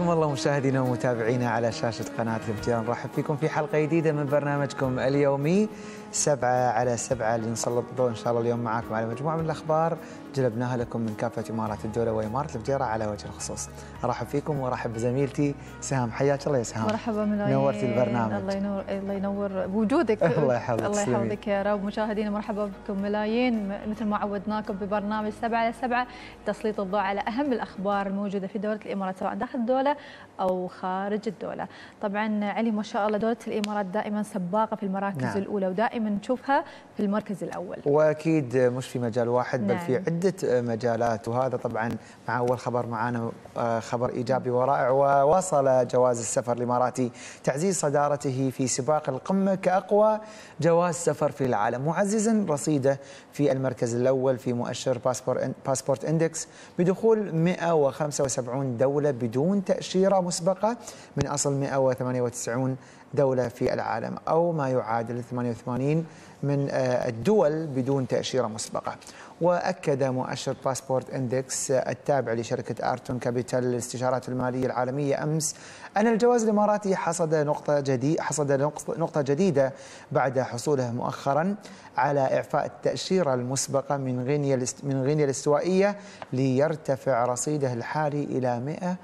حياكم الله مشاهدينا ومتابعينا على شاشة قناة الامتياز. نرحب فيكم في حلقة جديدة من برنامجكم اليومي 7 على 7 اللي نسلط الضوء إن شاء الله اليوم معاكم على مجموعة من الأخبار جلبناها لكم من كافة إمارات الدولة وإمارة الفجيرة على وجه الخصوص. أرحب فيكم وأرحب بزميلتي سهام. حياك الله يا سهام. مرحبا ملايين. نورتي البرنامج. الله ينور بوجودك. الله يحفظك. الله يحفظك يا رب. مشاهدينا مرحبا بكم ملايين، مثل ما عودناكم ببرنامج 7 على 7 تسليط الضوء على أهم الأخبار الموجودة في دولة الإمارات سواء داخل الدولة أو خارج الدولة. طبعا علي ما شاء الله دولة الإمارات دائما سباقة في المراكز نعم. الأولى ودائما نشوفها في المركز الأول. وأكيد مش في مجال واحد بل نعم. في عدة مجالات، وهذا طبعا مع أول خبر معنا خبر إيجابي ورائع. وواصل جواز السفر الإماراتي تعزيز صدارته في سباق القمة كأقوى جواز سفر في العالم، معززا رصيده في المركز الأول في مؤشر باسبورت إندكس بدخول 175 دولة بدون تأشيرة مسبقة من أصل 198 دولة في العالم، أو ما يعادل 88 من الدول بدون تأشيرة مسبقة. وأكد مؤشر باسبورت إندكس التابع لشركة آرتون كابيتال للاستشارات المالية العالمية أمس أن الجواز الإماراتي حصد نقطة جديدة بعد حصوله مؤخرا على إعفاء التأشيرة المسبقة من غينيا الاستوائية، ليرتفع رصيده الحالي إلى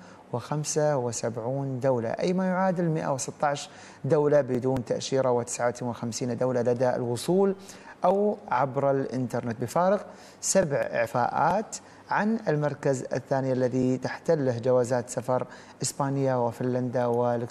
175 دولة، أي ما يعادل 116 دولة بدون تأشيرة و59 دولة لدى الوصول أو عبر الإنترنت، بفارق 7 إعفاءات عن المركز الثاني الذي تحتله جوازات سفر إسبانيا وفنلندا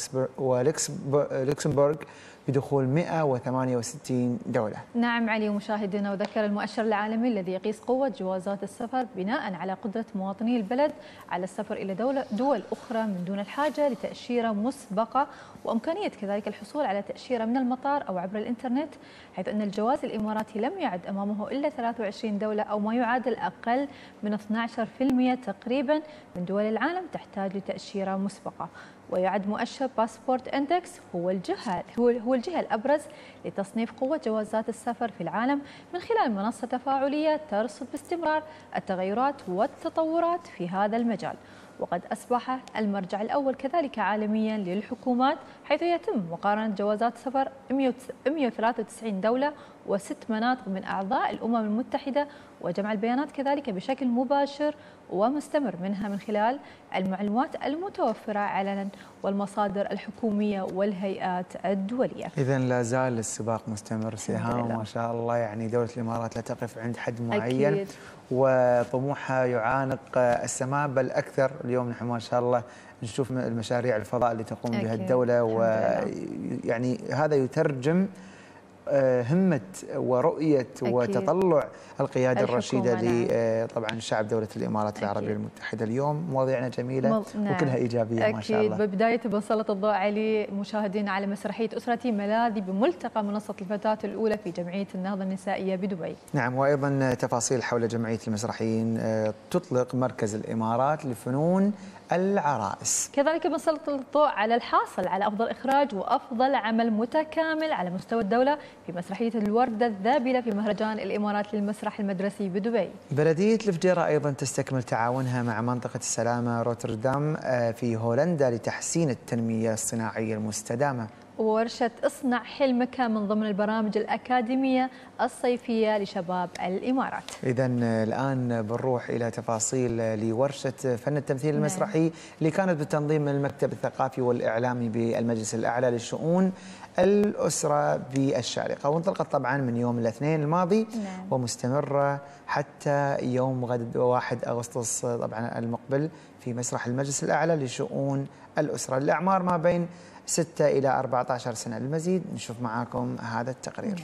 ولوكسمبورغ بدخول 168 دولة. نعم علي ومشاهدينا، وذكر المؤشر العالمي الذي يقيس قوة جوازات السفر بناء على قدرة مواطني البلد على السفر إلى دول أخرى من دون الحاجة لتأشيرة مسبقة، وإمكانية كذلك الحصول على تأشيرة من المطار أو عبر الإنترنت، حيث أن الجواز الإماراتي لم يعد أمامه إلا 23 دولة أو ما يعادل أقل من 12% تقريبا من دول العالم تحتاج لتأشيرة مسبقة. ويعد مؤشر باسبورت إندكس هو الجهة الأبرز لتصنيف قوة جوازات السفر في العالم من خلال منصة تفاعلية ترصد باستمرار التغيرات والتطورات في هذا المجال، وقد أصبح المرجع الأول كذلك عالميا للحكومات، حيث يتم مقارنة جوازات سفر 193 دولة و6 مناطق من أعضاء الأمم المتحدة، وجمع البيانات كذلك بشكل مباشر ومستمر منها من خلال المعلومات المتوفرة علنا والمصادر الحكومية والهيئات الدولية. إذن لا زال السباق مستمر سهام، ما شاء الله. يعني دولة الإمارات لا تقف عند حد معين أكيد، وطموحها يعانق السماء بل أكثر. اليوم نحن ما شاء الله نشوف المشاريع الفضاء اللي تقوم بها الدولة، ويعني هذا يترجم همة ورؤية أكيد وتطلع القيادة الرشيدة طبعا شعب دولة الإمارات العربية المتحدة. اليوم مواضيعنا جميلة نعم. وكلها إيجابية ما شاء الله. أكيد. ببداية بنسلط الضوء على مشاهدينا على مسرحية أسرتي ملاذي بملتقى منصة الفتاة الأولى في جمعية النهضة النسائية بدبي. نعم، وأيضا تفاصيل حول جمعية المسرحيين تطلق مركز الإمارات لفنون العرائس. كذلك بنسلط الضوء على الحاصل على أفضل إخراج وأفضل عمل متكامل على مستوى الدولة في مسرحية الوردة الذابلة في مهرجان الإمارات للمسرح المدرسي بدبي. بلدية الفجيرة أيضا تستكمل تعاونها مع منطقة السلامة روتردام في هولندا لتحسين التنمية الصناعية المستدامة. وورشة اصنع حلمك من ضمن البرامج الأكاديمية الصيفية لشباب الإمارات. إذن الآن بنروح إلى تفاصيل لورشة فن التمثيل المسرحي اللي كانت بتنظيم المكتب الثقافي والإعلامي بالمجلس الأعلى للشؤون الأسرة بالشارقة، وانطلقت طبعا من يوم الاثنين الماضي ومستمرة حتى يوم غد 1 أغسطس طبعا المقبل في مسرح المجلس الأعلى لشؤون الأسرة. الأعمار ما بين 6 إلى 14 سنة. المزيد نشوف معاكم هذا التقرير.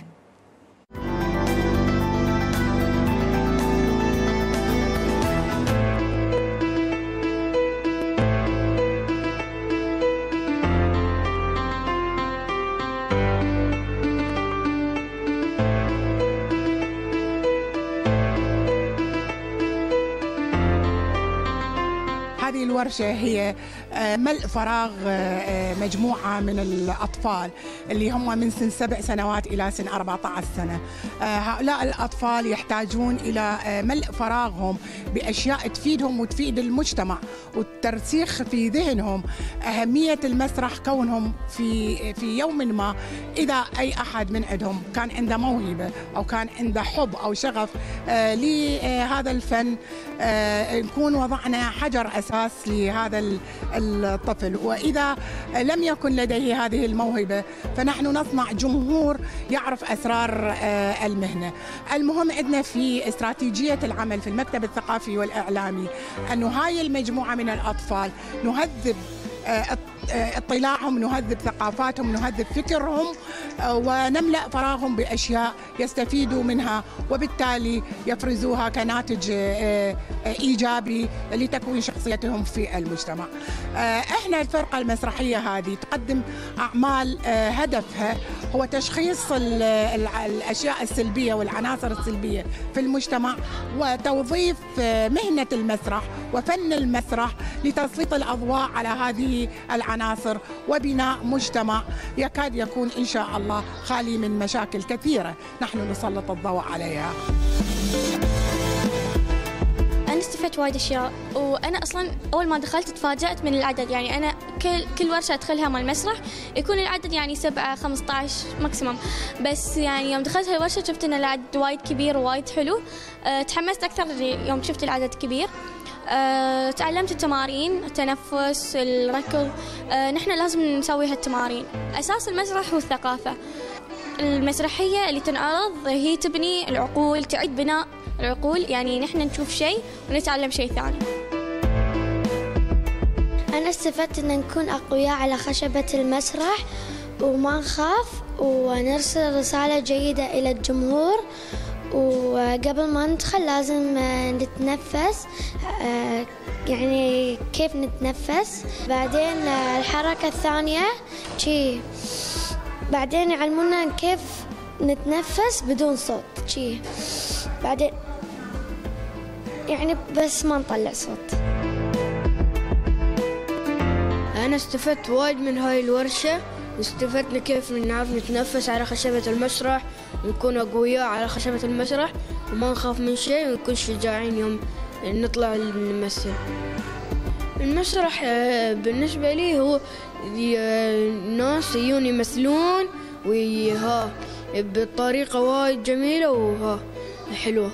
هذه الورشة هي ملء فراغ مجموعة من الأطفال اللي هم من سن 7 سنوات إلى سن 14 سنة. هؤلاء الأطفال يحتاجون إلى ملء فراغهم بأشياء تفيدهم وتفيد المجتمع، والترسيخ في ذهنهم أهمية المسرح، كونهم في يوم ما إذا أي أحد من عندهم كان عنده موهبة أو كان عنده حب أو شغف لهذا الفن، نكون وضعنا حجر أساس لهذا الطفل. وإذا لم يكن لديه هذه الموهبة فنحن نصنع جمهور يعرف أسرار المهنة. المهم عندنا في استراتيجية العمل في المكتب الثقافي والإعلامي أنه هاي المجموعة من الأطفال نهذب اطلاعهم، نهذب ثقافاتهم، نهذب فكرهم، ونملأ فراغهم بأشياء يستفيدوا منها وبالتالي يفرزوها كناتج إيجابي لتكوين شخصيتهم في المجتمع. احنا الفرقة المسرحية هذه تقدم أعمال هدفها هو تشخيص الأشياء السلبية والعناصر السلبية في المجتمع، وتوظيف مهنة المسرح وفن المسرح لتسليط الأضواء على هذه العناصر وبناء مجتمع يكاد يكون إن شاء الله خالي من مشاكل كثيرة نحن نسلط الضوء عليها. أنا استفدت وايد أشياء، وأنا أصلاً أول ما دخلت تفاجأت من العدد. يعني أنا كل ورشة أدخلها مال المسرح يكون العدد يعني 7 15 ماكسيموم، بس يعني يوم دخلت هالورشة شفت إن العدد وايد كبير ووايد حلو. تحمست أكثر يوم شفت العدد كبير. تعلمت التمارين، التنفس، الركض. نحن لازم نسوي هالتمارين. أساس المسرح هو الثقافة. المسرحية اللي تنعرض هي تبني العقول، تعيد بناء العقول، يعني نحن نشوف شيء ونتعلم شيء ثاني. أنا استفدت أن نكون أقوياء على خشبة المسرح وما نخاف ونرسل رسالة جيدة إلى الجمهور. وقبل ما ندخل لازم نتنفس، يعني كيف نتنفس. بعدين الحركة الثانية شي، بعدين يعلمونا كيف نتنفس بدون صوت شي، بعدين يعني بس ما نطلع صوت. أنا استفدت وايد من هاي الورشة، واستفدنا كيف نعرف نتنفس على خشبة المسرح، ونكون أقوياء على خشبة المسرح وما نخاف من شيء، ونكون شجاعين يوم نطلع نمثل. المسرح بالنسبة لي هو ناس يجون يمثلون ويها بطريقة وايد جميلة وها حلوة.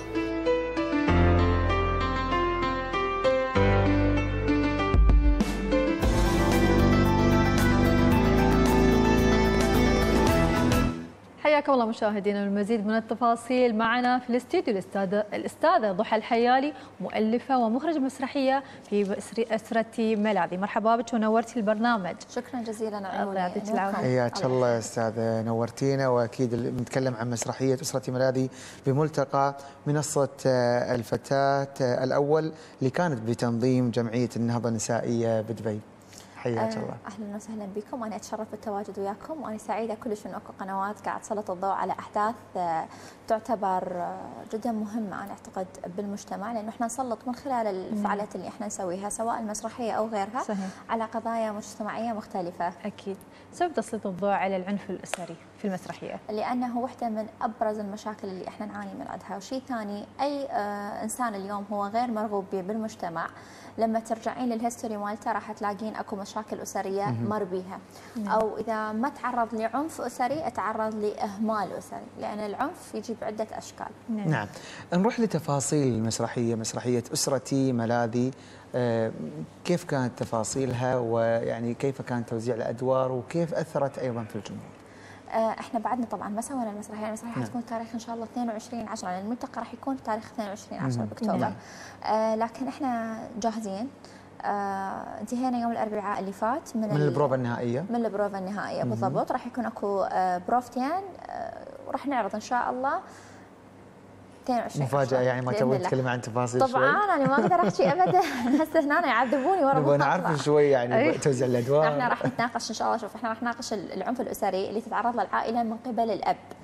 حياكم الله مشاهدينا. المزيد من التفاصيل معنا في الاستديو الأستاذة ضحى الحيالي، مؤلفة ومخرجة مسرحية في أسرتي ملاذي. مرحبا بك ونورتي البرنامج. شكرا جزيلا. الله يعطيك العافية. حياك الله يا أستاذة، نورتينا. وأكيد نتكلم عن مسرحية أسرتي ملاذي بملتقى منصة الفتاة الأول اللي كانت بتنظيم جمعية النهضة النسائية بدبي. حياك الله. اهلا وسهلا بكم، وانا اتشرف بالتواجد وياكم، وانا سعيده كلش ان اكو قنوات قاعد تسلط الضوء على احداث تعتبر جدا مهمه انا اعتقد بالمجتمع، لانه احنا نسلط من خلال الفعاليات اللي احنا نسويها سواء المسرحيه او غيرها. صحيح. على قضايا مجتمعيه مختلفه. اكيد. سبب تسليط الضوء على العنف الاسري في المسرحيه؟ لانه واحده من ابرز المشاكل اللي احنا نعاني من عندها، وشيء ثاني اي انسان اليوم هو غير مرغوب به بالمجتمع، لما ترجعين للهيستوري مالته راح تلاقين اكو مشاكل اسريه مر بيها، او اذا ما تعرض لعنف اسري تعرض لاهمال اسري، لان العنف يجي بعده اشكال. نعم. نروح لتفاصيل المسرحيه، مسرحيه اسرتي ملاذي. كيف كانت تفاصيلها، ويعني كيف كان توزيع الادوار، وكيف اثرت ايضا في الجمهور؟ احنا بعدنا طبعا ما سوينا المسرحيه، المسرحيه حتكون تاريخ ان شاء الله 22/10، لان الملتقى راح يكون تاريخ 22/10 باكتوبر. لكن احنا جاهزين. انتهينا يوم الاربعاء اللي فات من البروفا النهائيه. من البروفا النهائيه بالضبط. راح يكون اكو بروفتين، وراح نعرض ان شاء الله 22. مفاجأة يعني، ما تبغين تتكلمي عن تفاصيل شوي؟ طبعا انا ما اقدر احكي ابدا. هسه هنا يعذبوني ورا نبغى نعرف شوي يعني توزيع الادوار. احنا راح نتناقش ان شاء الله. شوف احنا راح نناقش العنف الاسري اللي تتعرض له العائله من قبل الاب.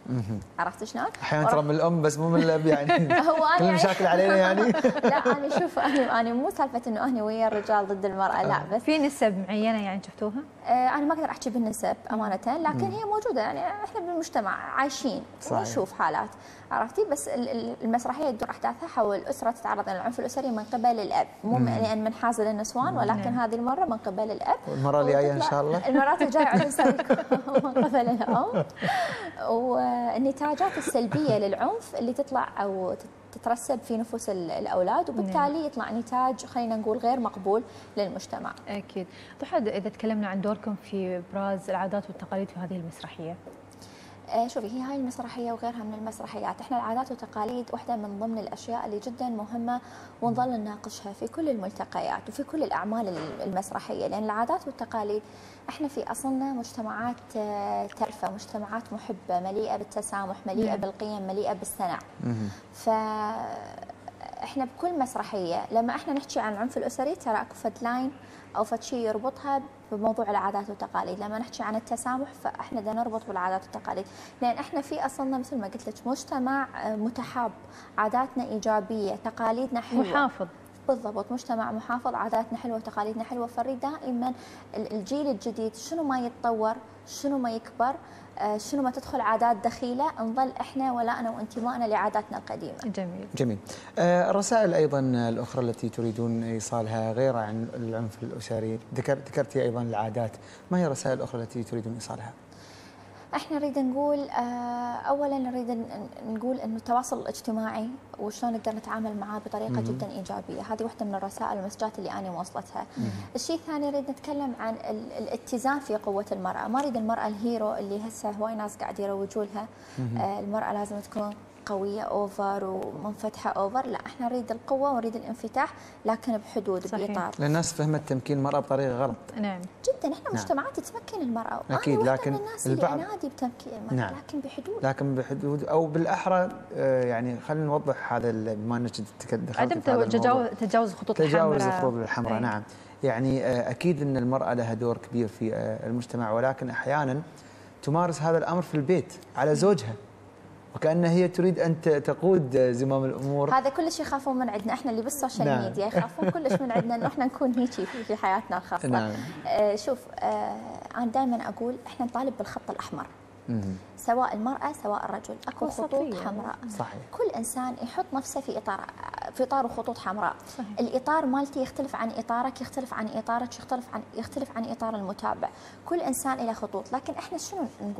عرفت شلون؟ احيانا ترى من الام بس مو من الاب يعني. هو كل انا المشاكل علينا يعني. لا انا شوف انا مو سالفه انه انا ويا الرجال ضد المراه، لا بس في نسب معينه يعني شفتوها؟ انا ما اقدر احكي بالنسب امانه، لكن هي موجوده يعني احنا بالمجتمع عايشين ونشوف حالات، عرفتي؟ بس المسرحيه تدور احداثها حول اسره تتعرض للعنف الاسري من قبل الاب، مو لان منحازه للنسوان، ولكن هذه المره من قبل الاب. والمره اللي جايه ان شاء الله المرات الجايه عاد نسوي من قبل الام. والنتاجات السلبيه للعنف اللي تطلع او تترسب في نفوس الاولاد، وبالتالي يطلع نتاج خلينا نقول غير مقبول للمجتمع. اكيد. ضحى، اذا تكلمنا عن دوركم في ابراز العادات والتقاليد في هذه المسرحيه. شوفي، هي هاي المسرحيه وغيرها من المسرحيات، احنا العادات والتقاليد واحده من ضمن الاشياء اللي جدا مهمه ونظل نناقشها في كل الملتقيات وفي كل الاعمال المسرحيه، لان العادات والتقاليد احنا في اصلنا مجتمعات ترفه، مجتمعات محبه، مليئه بالتسامح، مليئه بالقيم، مليئه بالسنع. احنا بكل مسرحيه لما احنا نحكي عن العنف الاسري ترى اكو فد لاين او فد شيء يربطها بموضوع العادات والتقاليد، لما نحكي عن التسامح فاحنا بدنا نربط بالعادات والتقاليد، لان احنا في اصلنا مثل ما قلت لك مجتمع متحاب، عاداتنا ايجابيه، تقاليدنا حلوه، محافظ. بالضبط، مجتمع محافظ، عاداتنا حلوه، تقاليدنا حلوه، فنريد دائما الجيل الجديد شنو ما يتطور، شنو ما يكبر، شنو ما تدخل عادات دخيله، نظل احنا ولائنا وانتمائنا لعاداتنا القديمه. جميل. جميل. الرسائل ايضا الاخرى التي تريدون ايصالها غير عن العنف الاسري، ذكرتي ايضا العادات، ما هي الرسائل الاخرى التي تريدون ايصالها؟ احنا نريد نقول اولا نريد نقول انه التواصل الاجتماعي وشلون نقدر نتعامل معاه بطريقه جدا ايجابيه، هذه واحده من الرسائل والمسجات اللي انا موصلتها. الشيء الثاني نريد نتكلم عن الاتزان في قوه المراه، ما اريد المراه الهيرو اللي هسه هواي ناس قاعد يروجوا لها، المراه لازم تكون قويه اوفر ومنفتحه اوفر، لا احنا نريد القوه ونريد الانفتاح لكن بحدود، باطار. لان الناس فهمت تمكين المراه بطريقه غلط. نعم جدا، احنا مجتمعات تمكن المراه، اكيد، لكن الناس اللي انادي بتمكين المراه، لكن بحدود، لكن بحدود او بالاحرى يعني خلينا نوضح هذا بما انك دخلت عدم تجاوز خطوط الحمراء. نعم، يعني اكيد ان المراه لها دور كبير في المجتمع، ولكن احيانا تمارس هذا الامر في البيت على زوجها، وكأنها هي تريد أن تقود زمام الأمور. هذا كلش يخافون من عندنا احنا اللي بالسوشيال ميديا، يخافون كلش من عندنا انه احنا نكون هيك في حياتنا الخاصه. نعم. شوف، انا دائما اقول احنا نطالب بالخط الاحمر، سواء المراه سواء الرجل، اكو خطوط حمراء. صحيح. كل انسان يحط نفسه في اطار خطوط حمراء. صحيح. الاطار مالتي يختلف عن اطارك، يختلف عن اطارك، يختلف عن اطار المتابع، كل انسان له خطوط، لكن احنا شنو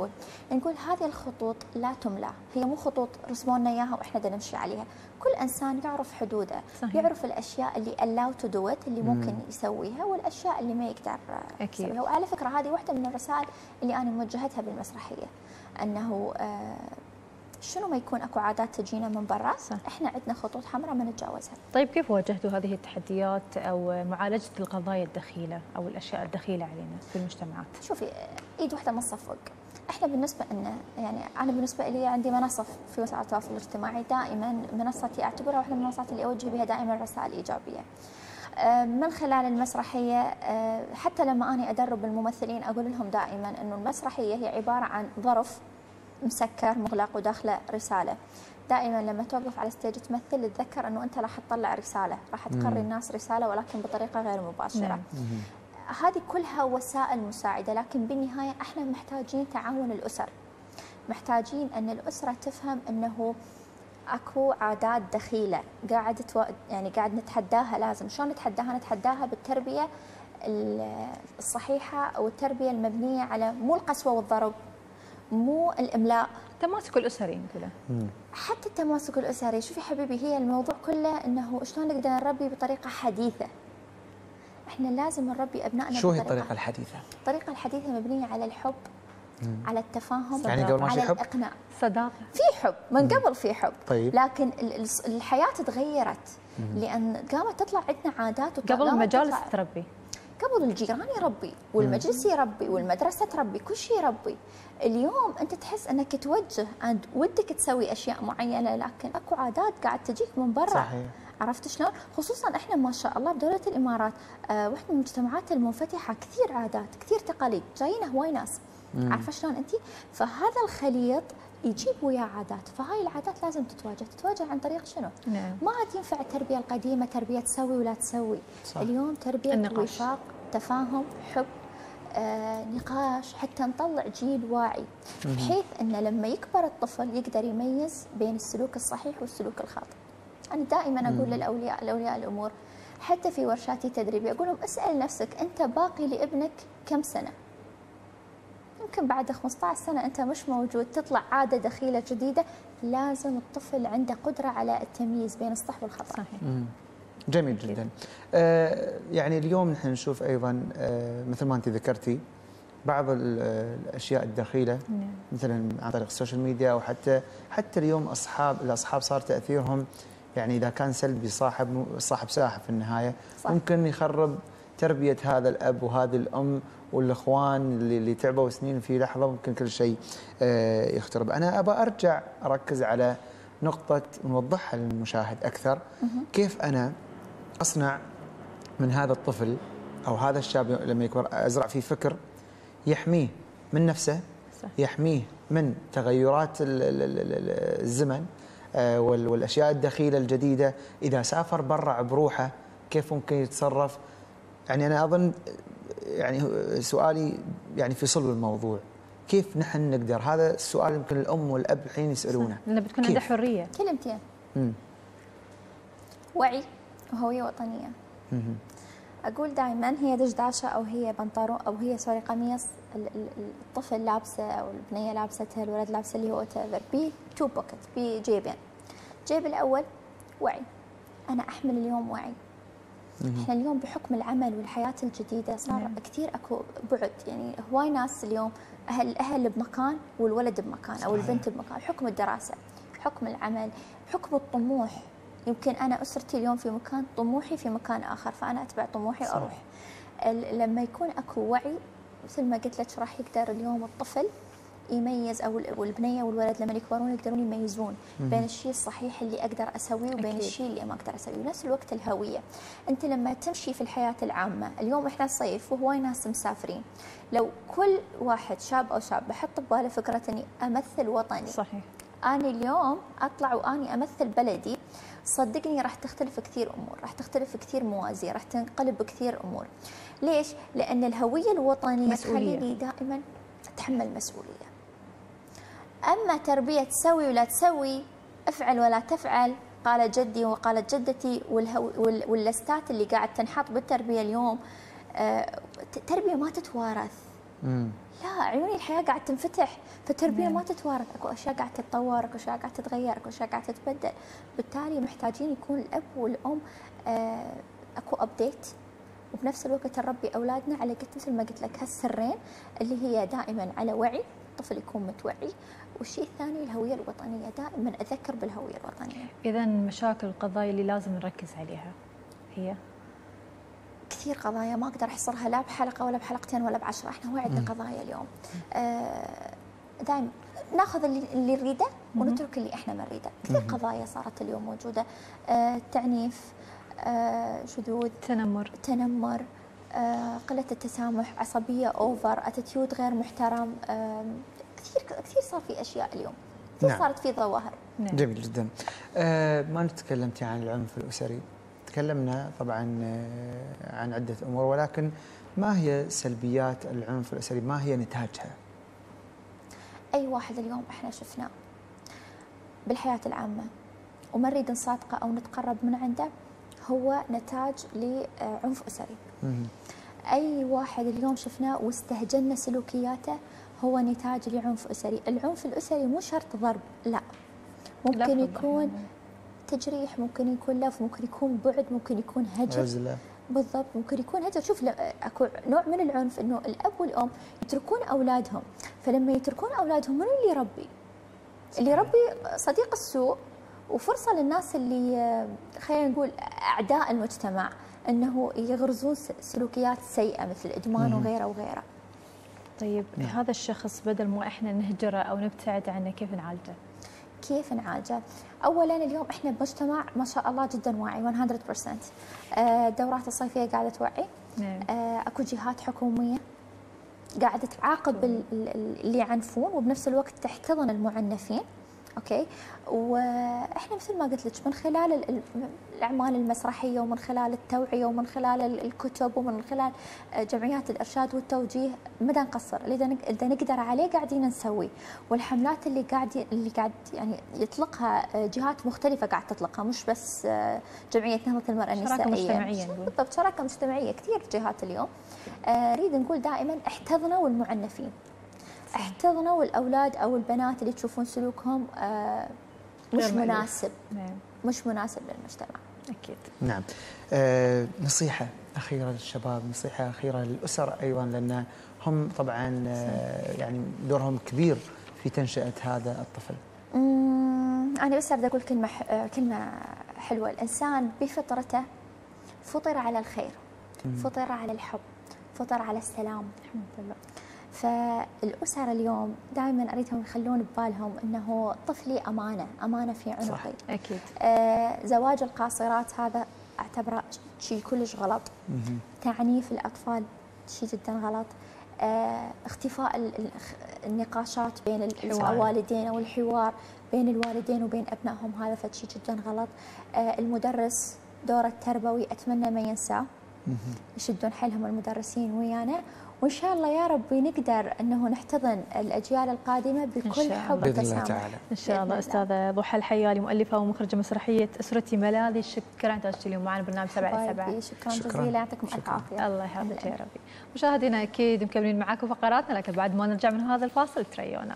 نقول هذه الخطوط لا تملى، هي مو خطوط رسموا لنا اياها واحنا بدنا نمشي عليها، كل انسان يعرف حدوده. صحيح. يعرف الاشياء اللي allow to do it اللي ممكن يسويها، والاشياء اللي ما يقدر يسويها. وعلى فكره هذه واحده من الرسائل اللي انا موجهتها بالمسرحيه، انه شنو ما يكون اكو عادات تجينا من برا، احنا عندنا خطوط حمراء ما نتجاوزها. طيب كيف واجهتوا هذه التحديات او معالجه القضايا الدخيله او الاشياء الدخيله علينا في المجتمعات؟ شوفي، ايد واحده ما تصفق. احنا بالنسبه لنا يعني انا بالنسبه لي عندي منصه في وسائل التواصل الاجتماعي، دائما منصتي اعتبرها واحده من المنصات اللي اوجه بها دائما رسائل ايجابيه. من خلال المسرحيه حتى لما انا ادرب الممثلين اقول لهم دائما انه المسرحيه هي عباره عن ظرف مسكر مغلق وداخله رساله. دائما لما توقف على ستيج تمثل تتذكر انه انت راح تطلع رساله، راح تقري الناس رساله ولكن بطريقه غير مباشره. هذه كلها وسائل مساعده، لكن بالنهايه احنا محتاجين تعاون الاسر، محتاجين ان الاسره تفهم انه اكو عادات دخيله قاعد نتحداها. لازم شلون نتحداها؟ نتحداها بالتربيه الصحيحه او التربيه المبنيه على مو القسوه والضرب، مو الاملاء، التماسك الاسري نقوله. حتى التماسك الاسري. شوفي حبيبي، هي الموضوع كله انه شلون نقدر نربي بطريقه حديثه. احنا لازم نربي ابنائنا. شو هي الطريقه الحديثه؟ الطريقه الحديثه مبنيه على الحب، على التفاهم، يعني قبل ما على حب؟ الاقناع، صداقه، في حب من قبل، في حب. طيب. لكن الحياه تغيرت لان قامت تطلع عندنا عادات، قبل المجالس تربي، قبل الجيران يربي والمجلس يربي والمدرسه تربي، كل شيء يربي. اليوم انت تحس انك توجه عند ودك تسوي اشياء معينه، لكن اكو عادات قاعد تجيك من برا. صحيح. عرفت شلون؟ خصوصا احنا ما شاء الله بدوله الامارات واحده من المجتمعات المنفتحه، كثير عادات، كثير تقاليد، جايين هواي ناس. عارفه شلون انت؟ فهذا الخليط يجيب وياه عادات، فهاي العادات لازم تتواجه عن طريق شنو؟ نعم. ما عاد ينفع التربيه القديمه، تربيه تسوي ولا تسوي. صح. اليوم تربيه النقاش. وفاق، تفاهم، حب، نقاش، حتى نطلع جيل واعي، بحيث انه لما يكبر الطفل يقدر يميز بين السلوك الصحيح والسلوك الخاطئ. انا دائما اقول لاولياء الامور، حتى في ورشاتي التدريبيه اقول لهم اسال نفسك انت باقي لابنك كم سنه؟ يمكن بعد 15 سنه انت مش موجود، تطلع عاده دخيله جديده. لازم الطفل عنده قدره على التمييز بين الصح والخطا. صحيح. جميل جدا. يعني اليوم نحن نشوف ايضا مثل ما انت ذكرتي بعض الاشياء الدخيله، مثلا عن طريق السوشيال ميديا، او حتى اليوم الاصحاب صار تاثيرهم، يعني اذا كان سلبي صاحب سلاح في النهايه، صح. ممكن يخرب تربيه هذا الاب وهذه الام والاخوان اللي تعبوا سنين، في لحظه ممكن كل شيء يخترب. انا ابى اركز على نقطه نوضحها للمشاهد اكثر. كيف انا اصنع من هذا الطفل او هذا الشاب لما يكبر ازرع فيه فكر يحميه من نفسه، صح. يحميه من تغيرات الزمن والاشياء الدخيله الجديده. اذا سافر برا بروحه كيف ممكن يتصرف؟ يعني انا اظن يعني سؤالي يعني في صلب الموضوع، كيف نحن نقدر؟ هذا السؤال يمكن الام والاب الحين يسالونه، لانه بتكون عنده حريه. كلمتين: وعي وهويه وطنيه. اقول دائما هي دشداشه او هي بنطلون او هي قميص الطفل لابسه او البنيه لابستها، الولد لابسه اللي هو وات بي تو بوكيت، بجيبين. الجيب الاول وعي، انا احمل اليوم وعي. احنا اليوم بحكم العمل والحياه الجديده صار كثير اكو بعد، يعني هواي ناس اليوم الاهل بمكان والولد بمكان او البنت بمكان، حكم الدراسه، حكم العمل، حكم الطموح. يمكن انا اسرتي اليوم في مكان، طموحي في مكان اخر، فانا اتبع طموحي واروح. لما يكون اكو وعي مثل ما قلت لك راح يقدر اليوم الطفل يميز، او البنيه والولد لما يكبرون يقدرون يميزون بين الشيء الصحيح اللي اقدر اسويه وبين الشيء اللي ما اقدر اسويه. ونفس الوقت الهويه، انت لما تمشي في الحياه العامه، اليوم احنا صيف وهواي ناس مسافرين، لو كل واحد شاب او شابه حط بباله فكره اني امثل وطني، صحيح، اني اليوم اطلع واني امثل بلدي، صدقني راح تختلف كثير امور، راح تختلف كثير موازين، راح تنقلب كثير امور. ليش؟ لان الهويه الوطنيه تخليني دائما اتحمل مسؤوليه. اما تربيه تسوي ولا تسوي، افعل ولا تفعل، قال جدي وقالت جدتي، واللستات اللي قاعد تنحط بالتربيه اليوم، تربيه ما تتوارث. لا، عيوني الحياه قاعد تنفتح، فالتربيه ما تتوارث، اكو اشياء قاعد تتطور، اكو اشياء قاعد تتغير، اكو اشياء قاعد تتبدل. بالتالي محتاجين يكون الاب والام اكو ابديت، وبنفس الوقت نربي اولادنا على مثل ما قلت لك هالسرين اللي هي دائما على وعي، الطفل يكون متوعي. والشيء الثاني الهويه الوطنيه، دائما اذكر بالهويه الوطنيه. اذا مشاكل القضايا اللي لازم نركز عليها هي كثير قضايا ما اقدر احصرها لا بحلقه ولا بحلقتين ولا ب10. احنا هو عندنا قضايا اليوم، دائما ناخذ اللي نريده ونترك اللي احنا ما نريده. كثير قضايا صارت اليوم موجوده، تعنيف، شذوذ، تنمر، قله التسامح، عصبيه اوفر، اتيتيود غير محترم. كثير صار في اشياء اليوم، كثير صارت في ظواهر. جميل جدا. ما تكلمتي عن العنف الاسري، تكلمنا طبعا عن عده امور، ولكن ما هي سلبيات العنف الاسري؟ ما هي نتاجها؟ اي واحد اليوم احنا شفناه بالحياه العامه وما نريد نصادقه او نتقرب من عنده، هو نتاج لعنف اسري. اي واحد اليوم شفناه واستهجنا سلوكياته هو نتاج لعنف اسري. العنف الاسري مو شرط ضرب، لا، ممكن يكون تجريح، ممكن يكون لف، ممكن يكون بعد، ممكن يكون هجر، عزلة. بالضبط، ممكن يكون هجر. شوف، اكو نوع من العنف انه الاب والام يتركون اولادهم، فلما يتركون اولادهم من اللي يربي؟ اللي يربي صديق السوء، وفرصه للناس اللي خلينا نقول اعداء المجتمع انه يغرزون سلوكيات سيئه مثل الادمان وغيره وغيره. طيب هذا الشخص بدل ما احنا نهجره او نبتعد عنه، كيف نعالجه؟ كيف نعالجه؟ اولا اليوم احنا بمجتمع ما شاء الله جدا واعي 100%. الدورات الصيفيه قاعده توعي. اكو جهات حكوميه قاعده تعاقب اللي يعنفون وبنفس الوقت تحتضن المعنفين. اوكي، واحنا مثل ما قلت لك من خلال الاعمال المسرحيه ومن خلال التوعيه ومن خلال الكتب ومن خلال جمعيات الارشاد والتوجيه ما نقصر، اللي نقدر عليه قاعدين نسوي. والحملات اللي قاعد يعني يطلقها جهات مختلفه قاعد تطلقها، مش بس جمعيه نهضه المراه النسائيه، شراكه مجتمعيه. بالضبط، شراكه مجتمعيه كثير جهات اليوم. نريد نقول دائما احتضنوا المعنفين، احتضنوا الأولاد أو البنات اللي تشوفون سلوكهم مش مناسب. مش مناسب للمجتمع. أكيد. نعم. نصيحة أخيرة للشباب، نصيحة أخيرة للأسر أيضا، لأن هم طبعا يعني دورهم كبير في تنشئة هذا الطفل. أنا بس أريد أقول كلمة حلوة. الإنسان بفطرته فطر على الخير، فطر على الحب، فطر على السلام. الحمد لله. فالأسر اليوم دائما أريدهم يخلون ببالهم أنه طفلي أمانة في عنقي. أكيد. زواج القاصرات هذا أعتبره شيء كلش غلط. تعنيف الأطفال شيء جدا غلط. اختفاء النقاشات بين الوالدين أو الحوار بين الوالدين وبين أبنائهم هذا شيء جدا غلط. المدرس دوره التربوي أتمنى ما ينساه، يشدون حيلهم المدرسين ويانا، وإن شاء الله يا رب نقدر أنه نحتضن الأجيال القادمة بكل حب وتسامح. إن شاء الله. أستاذة ضحى الحيالي، مؤلفة ومخرجة مسرحية أسرتي ملاذي، شكرا تواجدي اليوم معنا برنامج 7/7. شكرا جزيلا، يعطيكم ألف عافية. الله يحفظك يا ربي. مشاهدينا أكيد مكملين معاكم فقراتنا، لكن بعد ما نرجع من هذا الفاصل تريونا.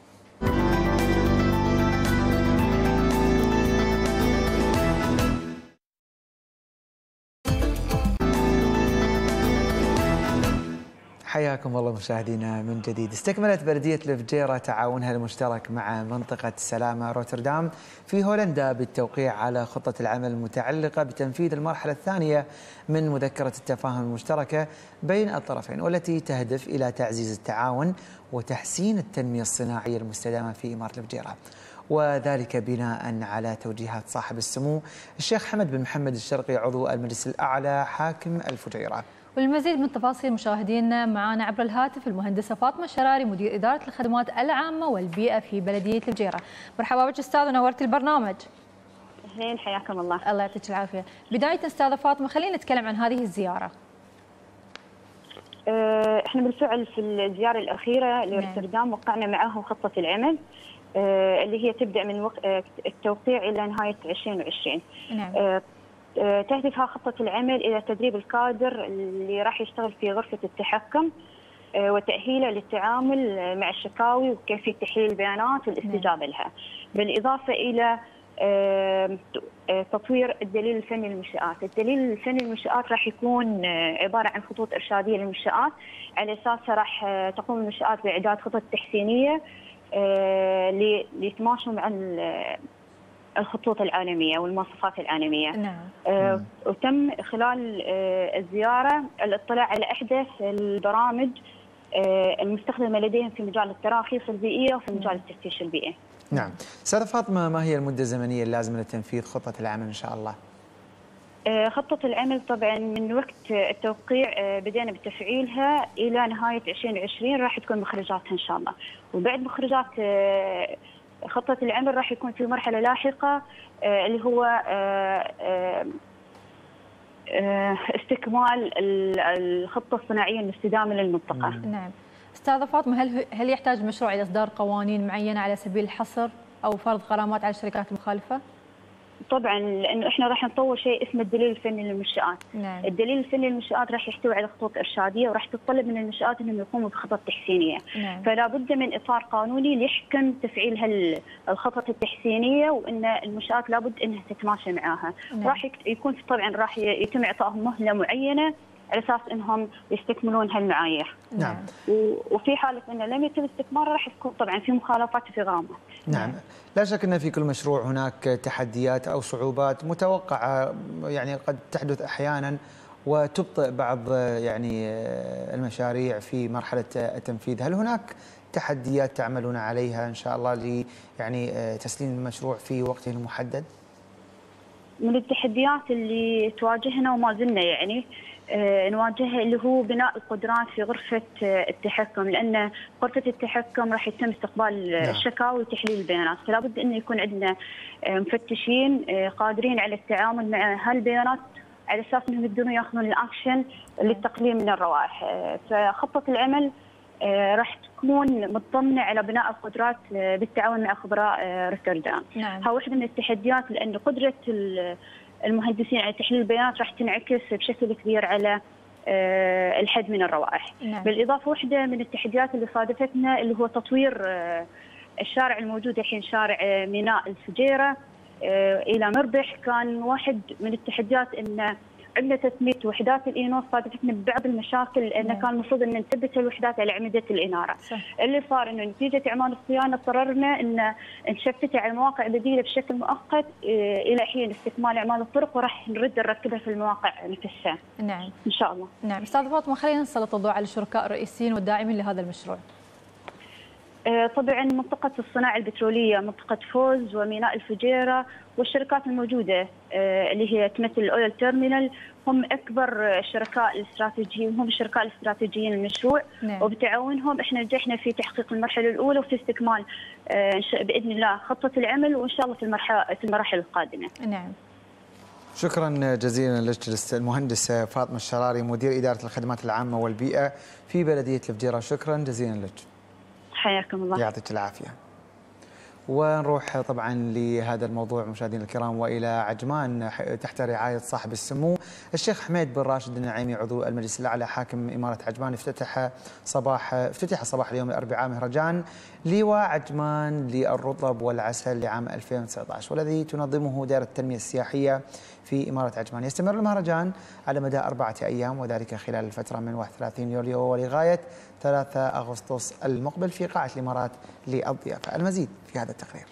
حياكم الله مشاهدينا من جديد. استكملت بلدية الفجيرة تعاونها المشترك مع منطقة سلامة روتردام في هولندا بالتوقيع على خطة العمل المتعلقة بتنفيذ المرحلة الثانية من مذكرة التفاهم المشتركة بين الطرفين، والتي تهدف إلى تعزيز التعاون وتحسين التنمية الصناعية المستدامة في إمارة الفجيرة، وذلك بناء على توجيهات صاحب السمو الشيخ حمد بن محمد الشرقي عضو المجلس الأعلى حاكم الفجيرة. والمزيد من التفاصيل مشاهدينا معنا عبر الهاتف المهندسة فاطمة الشراري، مدير إدارة الخدمات العامة والبيئة في بلدية الفجيرة. مرحبا بك أستاذ ونورتي البرنامج. أهلين، حياكم الله. الله يعطيك العافية. بداية أستاذة فاطمة خلينا نتكلم عن هذه الزيارة. احنا بالفعل في الزيارة الأخيرة لروتردام وقعنا معهم خطة العمل اللي هي تبدأ من التوقيع إلى نهاية 2020. نعم. تهدفها خطة العمل إلى تدريب الكادر اللي راح يشتغل في غرفة التحكم وتأهيله للتعامل مع الشكاوي وكيفية تحليل البيانات والاستجابة لها، بالإضافة إلى تطوير الدليل الفني للمنشآت. الدليل الفني للمنشآت راح يكون عبارة عن خطوط إرشادية للمنشآت، على أساسها راح تقوم المنشآت بإعداد خطط تحسينية ليتماشوا مع الخطوط العالمية والمواصفات العالمية. نعم. وتم خلال الزيارة الاطلاع على أحدث البرامج المستخدمة لديهم في مجال التراخيص البيئية وفي مجال التفتيش البيئي. نعم. أستاذة فاطمة، ما هي المدة الزمنية اللازمة لتنفيذ خطة العمل إن شاء الله؟ خطة العمل طبعا من وقت التوقيع بدينا بتفعيلها إلى نهاية 2020 راح تكون مخرجاتها إن شاء الله، وبعد مخرجات خطة العمل راح يكون في مرحلة لاحقة اللي هو استكمال الخطة الصناعية المستدامة للمنطقة. نعم. أستاذة فاطمة، هل يحتاج المشروع إلى إصدار قوانين معينة على سبيل الحصر أو فرض غرامات على الشركات المخالفة؟ طبعا، لانه احنا راح نطور شيء اسمه الدليل الفني للمنشآت. نعم. الدليل الفني للمنشآت راح يحتوي على خطوط ارشاديه وراح تتطلب من المنشآت انهم يقوموا بخطط تحسينيه. نعم. فلا بد من اطار قانوني ليحكم تفعيل الخطط التحسينيه، وان المنشآت لابد انها تتماشى معاها. نعم. راح يكون طبعا راح يتم اعطائهم مهله معينه على اساس انهم يستكملون هالمعايير. نعم. وفي حاله انه لم يتم استكمالها راح تكون طبعا في مخالفات وفي غرامات. نعم. لا شك أن في كل مشروع هناك تحديات أو صعوبات متوقعة، يعني قد تحدث أحيانا وتبطئ بعض يعني المشاريع في مرحلة التنفيذ. هل هناك تحديات تعملون عليها إن شاء الله ل يعني تسليم المشروع في وقته المحدد؟ من التحديات اللي تواجهنا وما زلنا يعني نواجهها، اللي هو بناء القدرات في غرفة التحكم، لأن غرفة التحكم راح يتم استقبال الشكاوي وتحليل البيانات، فلا بد أن يكون عندنا مفتشين قادرين على التعامل مع هالبيانات على أساس أنهم يقدرون يأخذون الأكشن للتقليل من الروائح. فخطة العمل راح تكون متضمنة على بناء القدرات بالتعاون مع خبراء روتردام. ها واحدة من التحديات، لأن قدرة المهندسين على تحليل البيانات راح تنعكس بشكل كبير على الحد من الروائح. بالإضافة واحدة من التحديات اللي صادفتنا اللي هو تطوير الشارع الموجود الحين، شارع ميناء الفجيرة إلى مربح. كان واحد من التحديات أن عندنا تثبيت وحدات الإينوس صادفتنا ببعض المشاكل، لأن كان المفروض أن نثبت الوحدات على أعمدة الإنارة. اللي صار أنه نتيجة أعمال الصيانة اضطررنا أن نشفتها على مواقع بديلة بشكل مؤقت إلى حين استكمال أعمال الطرق، وراح نرد نركبها في المواقع نفسها. نعم إن شاء الله. نعم أستاذ فاطمة، خلينا نسلط الضوء على الشركاء الرئيسيين والداعمين لهذا المشروع. طبعا منطقة الصناعة البترولية، منطقة فوز وميناء الفجيرة والشركات الموجودة اللي هي تمثل الأويل تيرمينال هم أكبر الشركاء الاستراتيجيين، هم الشركاء الاستراتيجيين للمشروع. وبتعاونهم احنا نجحنا في تحقيق المرحلة الأولى وفي استكمال بإذن الله خطة العمل، وإن شاء الله في المراحل القادمة. نعم. شكرا جزيلا لك المهندس فاطمة الشراري، مدير إدارة الخدمات العامة والبيئة في بلدية الفجيرة. شكرا جزيلا لك. حياكم الله. يعطيك العافية. ونروح طبعا لهذا الموضوع مشاهدينا الكرام والى عجمان تحت رعايه صاحب السمو الشيخ حميد بن راشد النعيمي عضو المجلس الاعلى حاكم اماره عجمان. افتتح صباح اليوم الاربعاء مهرجان لواء عجمان للرطب والعسل لعام 2019 والذي تنظمه دائره التنميه السياحيه في اماره عجمان. يستمر المهرجان على مدى 4 أيام وذلك خلال الفتره من 31 يوليو ولغايه 3 أغسطس المقبل في قاعه الامارات للضيافه. المزيد في هذا التقرير.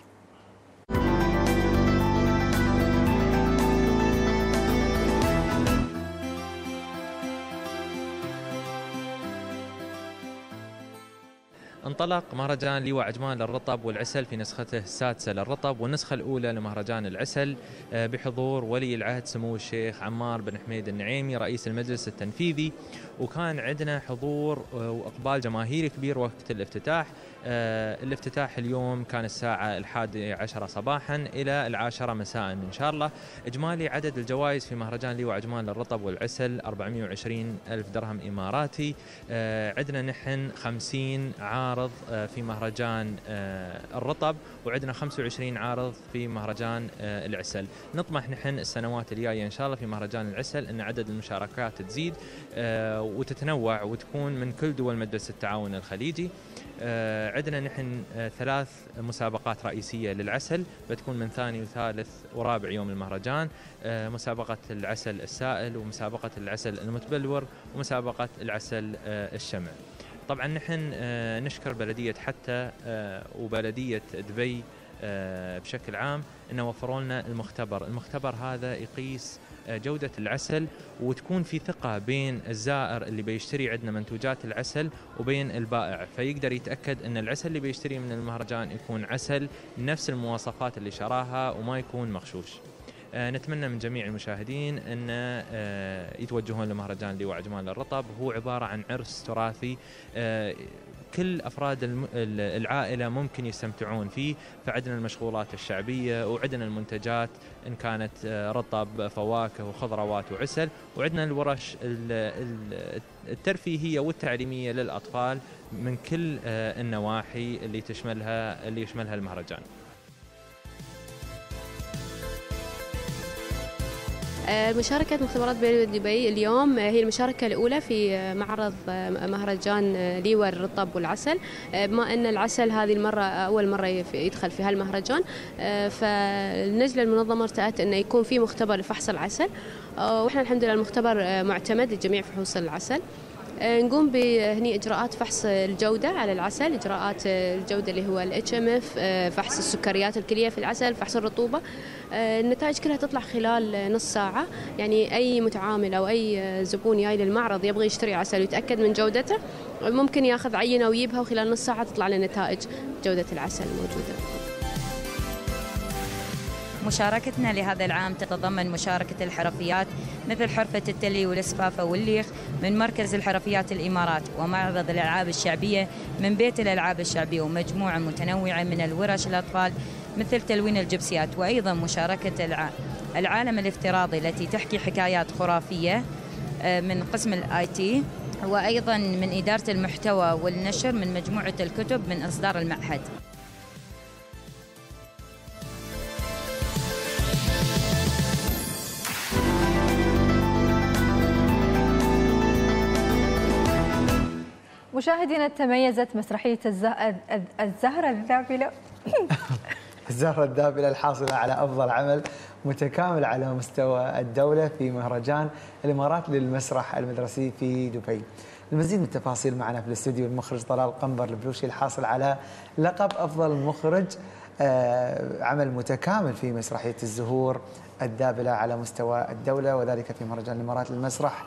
انطلق مهرجان لواء عجمان للرطب والعسل في نسخته السادسة للرطب والنسخة الأولى لمهرجان العسل بحضور ولي العهد سمو الشيخ عمار بن حميد النعيمي رئيس المجلس التنفيذي، وكان عندنا حضور وإقبال جماهيري كبير وقت الافتتاح. الافتتاح اليوم كان الساعة 11 صباحا إلى 10 مساء إن شاء الله. إجمالي عدد الجوائز في مهرجان لواء عجمان للرطب والعسل 420,000 درهم إماراتي. عندنا نحن 50 عارض في مهرجان الرطب وعندنا 25 عارض في مهرجان العسل. نطمح نحن السنوات الجاية إن شاء الله في مهرجان العسل أن عدد المشاركات تزيد وتتنوع وتكون من كل دول مجلس التعاون الخليجي. عندنا نحن 3 مسابقات رئيسية للعسل بتكون من ثاني وثالث ورابع يوم المهرجان، مسابقة العسل السائل ومسابقة العسل المتبلور ومسابقة العسل الشمع. طبعا نحن نشكر بلدية حتى وبلدية دبي بشكل عام انه وفروا لنا المختبر هذا يقيس جودة العسل وتكون في ثقة بين الزائر اللي بيشتري عندنا منتوجات العسل وبين البائع، فيقدر يتأكد ان العسل اللي بيشتري من المهرجان يكون عسل نفس المواصفات اللي شراها وما يكون مغشوش. نتمنى من جميع المشاهدين أن يتوجهون لمهرجان لواء عجمان للرطب. هو عبارة عن عرس تراثي كل أفراد العائلة ممكن يستمتعون فيه، فعندنا المشغولات الشعبية وعندنا المنتجات إن كانت رطب فواكه وخضروات وعسل، وعندنا الورش الترفيهية والتعليمية للأطفال من كل النواحي اللي يشملها المهرجان. مشاركة مختبرات بيروت دبي اليوم هي المشاركة الأولى في معرض مهرجان لواء الرطب والعسل، بما أن العسل هذه المرة أول مرة يدخل في هالمهرجان، فالنجلة المنظمة ارتأت أنه يكون في مختبر لفحص العسل، وإحنا الحمد لله المختبر معتمد لجميع فحوص العسل. نقوم بهني إجراءات فحص الجودة على العسل، إجراءات الجودة اللي هو الHMF، فحص السكريات الكلية في العسل، فحص الرطوبة. النتائج كلها تطلع خلال نص ساعة، يعني أي متعامل أو أي زبون جاي للمعرض يبغى يشتري عسل ويتأكد من جودته ممكن ياخذ عينة ويجيبها وخلال نص ساعة تطلع له نتائج جودة العسل الموجودة. مشاركتنا لهذا العام تتضمن مشاركة الحرفيات مثل حرفة التلي والإسفافة والليخ من مركز الحرفيات الإمارات، ومعرض الألعاب الشعبية من بيت الألعاب الشعبية، ومجموعة متنوعة من الورش الأطفال مثل تلوين الجبسيات، وأيضا مشاركة العالم الافتراضي التي تحكي حكايات خرافية من قسم الاي تي، وأيضا من إدارة المحتوى والنشر من مجموعة الكتب من إصدار المعهد. مشاهدينا، تميزت مسرحية الزهرة الذابلة الزهرة الذابلة الحاصلة على أفضل عمل متكامل على مستوى الدولة في مهرجان الإمارات للمسرح المدرسي في دبي. المزيد من التفاصيل معنا في الاستوديو المخرج طلال قنبر البلوشي الحاصل على لقب أفضل مخرج عمل متكامل في مسرحية الزهور الذابلة على مستوى الدولة، وذلك في مهرجان الإمارات للمسرح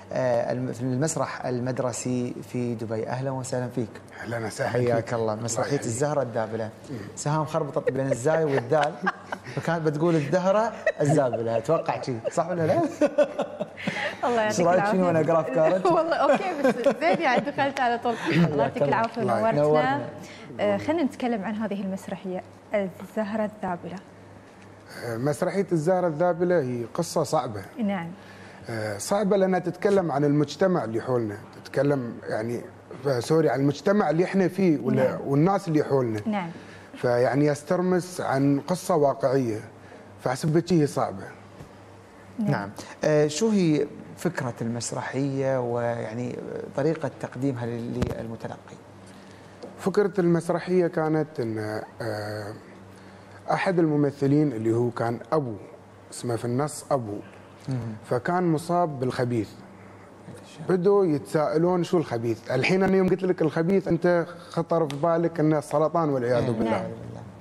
المسرح المدرسي في دبي. أهلا وسهلا فيك. أهلا وسهلا، حياك الله. مسرحية الزهرة الذابلة، سهام خربطت بين الزاي والدال فكانت بتقول الزهرة الذابلة، أتوقع شيء صح ولا لا؟ الله يعطيك العافية. ايش رايك وانا اقرا افكارك؟ والله اوكي، بس زين يعني دخلت على طول. الله يعطيك العافية ونورتنا. خلينا نتكلم عن هذه المسرحية الزهرة الذابلة. مسرحية الزهرة الذابلة هي قصة صعبة. نعم. صعبة لأنها تتكلم عن المجتمع اللي حولنا، تتكلم يعني سوري عن المجتمع اللي احنا فيه والناس اللي حولنا. نعم. فيعني يسترمس عن قصة واقعية، فحسبت هي صعبة. نعم. شو هي فكرة المسرحية ويعني طريقة تقديمها للمتلقي؟ فكرة المسرحية كانت أن أحد الممثلين اللي هو كان أبو، اسمه في النص أبو، فكان مصاب بالخبيث. بدوا يتساءلون شو الخبيث. الحين أنا يوم قلت لك الخبيث أنت خطر في بالك أنه السرطان والعياذ بالله.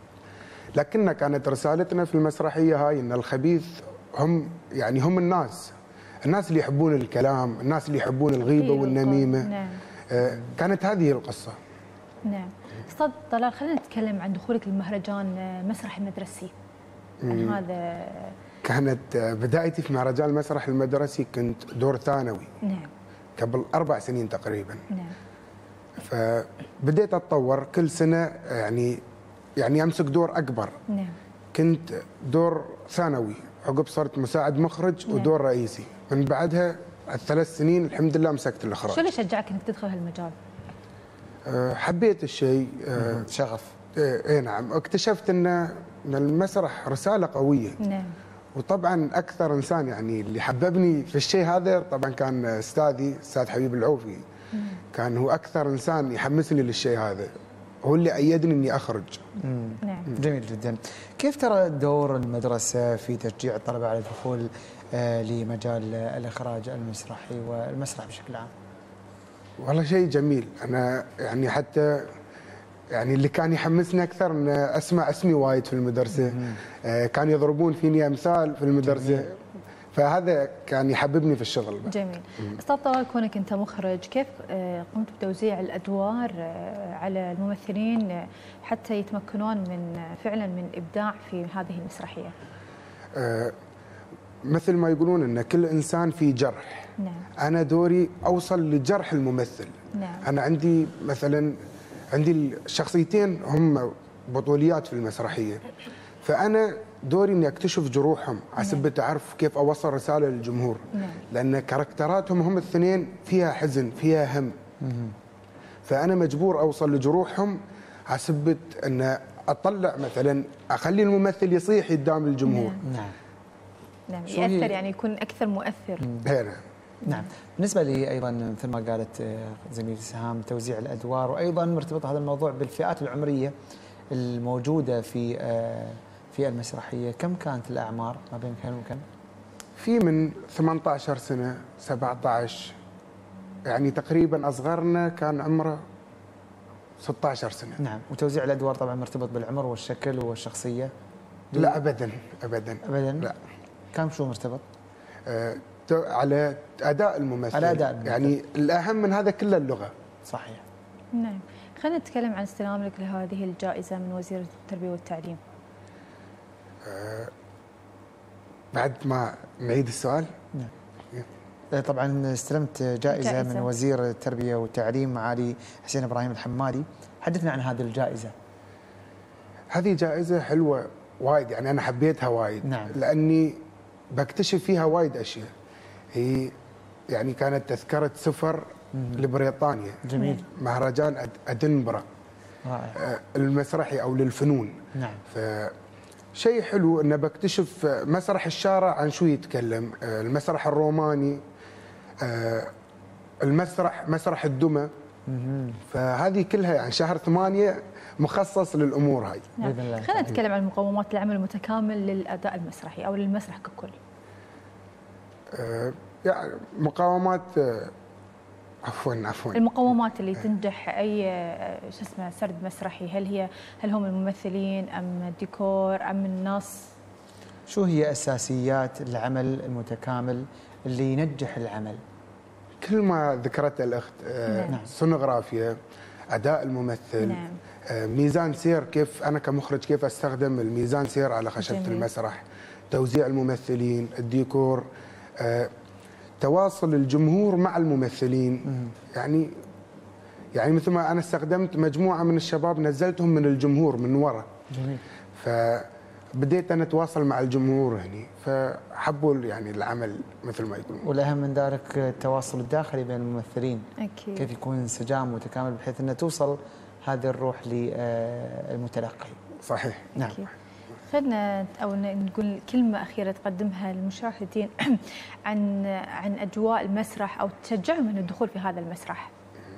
لكن كانت رسالتنا في المسرحية هاي أن الخبيث هم يعني هم الناس اللي يحبون الكلام، الناس اللي يحبون الغيبة والنميمة. نعم. كانت هذه القصة. نعم. أستاذ طلال، خلينا نتكلم عن دخولك للمهرجان مسرح المدرسي. عن هذا كانت بدايتي في مهرجان المسرح المدرسي، كنت دور ثانوي. نعم. قبل 4 سنين تقريبا. نعم. فبديت اتطور كل سنه، يعني امسك دور اكبر. نعم. كنت دور ثانوي، عقب صرت مساعد مخرج. نعم. ودور رئيسي. من بعدها 3 سنين الحمد لله مسكت الاخراج. شو اللي شجعك انك تدخل هالمجال؟ حبيت الشيء. شغف. اي نعم. اكتشفت ان المسرح رساله قويه. نعم. وطبعا اكثر انسان يعني اللي حببني في الشيء هذا طبعا كان استاذ حبيب العوفي. كان هو اكثر انسان يحمسني للشيء هذا، هو اللي ايدني اني اخرج. نعم. جميل جدا. كيف ترى دور المدرسه في تشجيع الطلبه على الدخول لمجال الاخراج المسرحي والمسرح بشكل عام؟ والله شيء جميل. انا يعني حتى يعني اللي كان يحمسني اكثر ان اسمع اسمي وايد في المدرسه. كان يضربون فيني امثال في المدرسه. جميل. فهذا كان يحببني في الشغل. جميل. استاذ طلال، كونك انت مخرج، كيف قمت بتوزيع الادوار على الممثلين حتى يتمكنون من فعلا من الابداع في هذه المسرحيه؟ مثل ما يقولون ان كل انسان فيه جرح. نعم. انا دوري اوصل لجرح الممثل. نعم. انا عندي مثلا الشخصيتين هم بطوليات في المسرحيه، فانا دوري اني اكتشف جروحهم حسب اعرف كيف اوصل رساله للجمهور. نعم. لان كاركتراتهم هم الاثنين فيها حزن فيها هم. فانا مجبور اوصل لجروحهم حسب ان اطلع مثلا اخلي الممثل يصيح قدام الجمهور. نعم. نعم. يأثر، يعني يكون اكثر مؤثر. هنا. نعم. بالنسبه لي ايضا مثل ما قالت زميلتي سهام، توزيع الادوار، وايضا مرتبط هذا الموضوع بالفئات العمريه الموجوده في المسرحيه. كم كانت الاعمار ما بين كم وكم؟ في من 18 سنه 17، يعني تقريبا اصغرنا كان عمره 16 سنه. نعم. وتوزيع الادوار طبعا مرتبط بالعمر والشكل والشخصيه؟ لا ابدا ابدا ابدا. لا. كم شو مرتبط؟ على اداء الممثل. على اداء الممثل. يعني الاهم من هذا كله اللغه. صحيح. نعم. خلينا نتكلم عن استلامك لهذه الجائزه من وزير التربيه والتعليم. بعد ما نعيد السؤال. نعم. طبعا استلمت جائزة من وزير التربية والتعليم معالي حسين إبراهيم الحمادي، حدثنا عن هذه الجائزة. هذه جائزة حلوة وايد، يعني أنا حبيتها وايد. نعم. لأني بكتشف فيها وايد أشياء. هي يعني كانت تذكرة سفر لبريطانيا. جميل. مهرجان أدنبرا المسرحي أو للفنون. نعم. فشيء حلو أنه بكتشف مسرح الشارع عن شو يتكلم، المسرح الروماني، مسرح الدمى. فهذه كلها يعني شهر 8 مخصص للأمور هاي. نعم. خلينا نتكلم عن مقومات العمل المتكامل للأداء المسرحي أو للمسرح ككل. يعني مقاومات عفوا المقومات اللي تنجح اي سرد مسرحي، هل هم الممثلين ام الديكور ام النص؟ شو هي اساسيات العمل المتكامل اللي ينجح العمل؟ كل ما ذكرته الاخت. نعم. سونوغرافيا، اداء الممثل. نعم. ميزان سير، كيف انا كمخرج كيف استخدم الميزان سير على خشبة المسرح، توزيع الممثلين، الديكور، تواصل الجمهور مع الممثلين. يعني مثل ما انا استخدمت مجموعه من الشباب نزلتهم من الجمهور من وراء. جميل. فبديت انا اتواصل مع الجمهور هني، فحبوا يعني العمل مثل ما يقولون. والاهم من ذلك التواصل الداخلي بين الممثلين. اكيد. كيف يكون انسجام متكامل بحيث انه توصل هذه الروح للمتلقي. صحيح. نعم. أكيد. خلنا او نقول كلمه اخيره تقدمها للمشاهدين عن اجواء المسرح او تشجعهم من الدخول في هذا المسرح.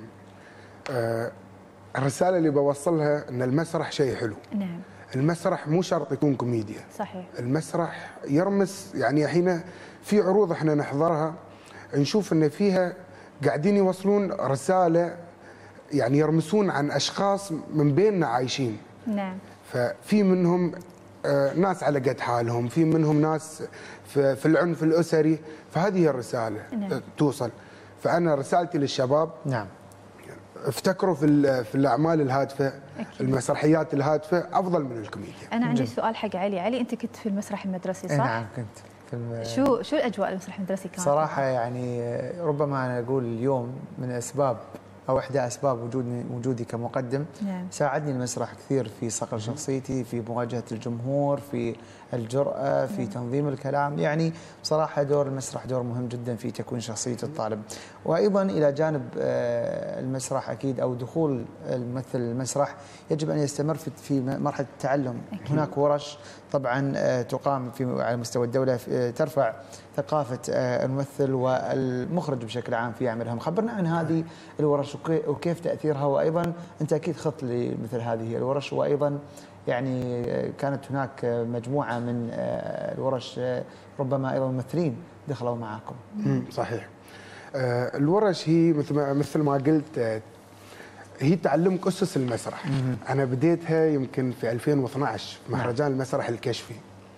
الرساله اللي بوصلها ان المسرح شيء حلو. نعم. المسرح مو شرط يكون كوميديا. صحيح. المسرح يرمس، يعني الحين في عروض احنا نحضرها نشوف ان فيها قاعدين يوصلون رساله، يعني يرمسون عن اشخاص من بيننا عايشين. نعم. ففي منهم ناس على قد حالهم، في منهم ناس في العنف الأسري، فهذه هي الرسالة. نعم. توصل. فأنا رسالتي للشباب، نعم، افتكروا في الأعمال الهادفة. أكيد. المسرحيات الهادفة أفضل من الكوميديا. أنا عندي سؤال حق علي. أنت كنت في المسرح المدرسي صح؟ نعم كنت في شو الأجواء المسرح المدرسي كانت؟ صراحة يعني ربما أنا أقول اليوم من أسباب أو إحدى أسباب وجودي كمقدم. نعم. ساعدني المسرح كثير في صقل شخصيتي، في مواجهة الجمهور، في الجرأة، في تنظيم الكلام. يعني بصراحة دور المسرح دور مهم جدا في تكوين شخصية الطالب. وأيضا إلى جانب المسرح أكيد أو دخول الممثل المسرح يجب أن يستمر في مرحلة التعلم. أكيد. هناك ورش طبعا تقام على مستوى الدولة ترفع ثقافة الممثل والمخرج بشكل عام في عملهم. خبرنا عن هذه الورش وكيف تأثيرها، وأيضا أنت أكيد خضت لمثل هذه الورش، وأيضا يعني كانت هناك مجموعة من الورش ربما أيضا ممثلين دخلوا معكم. صحيح. الورش هي مثل ما قلت هي تعلمك أسس المسرح. أنا بديتها يمكن في 2012 في مهرجان المسرح الكشفي.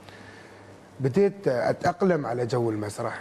بديت أتأقلم على جو المسرح.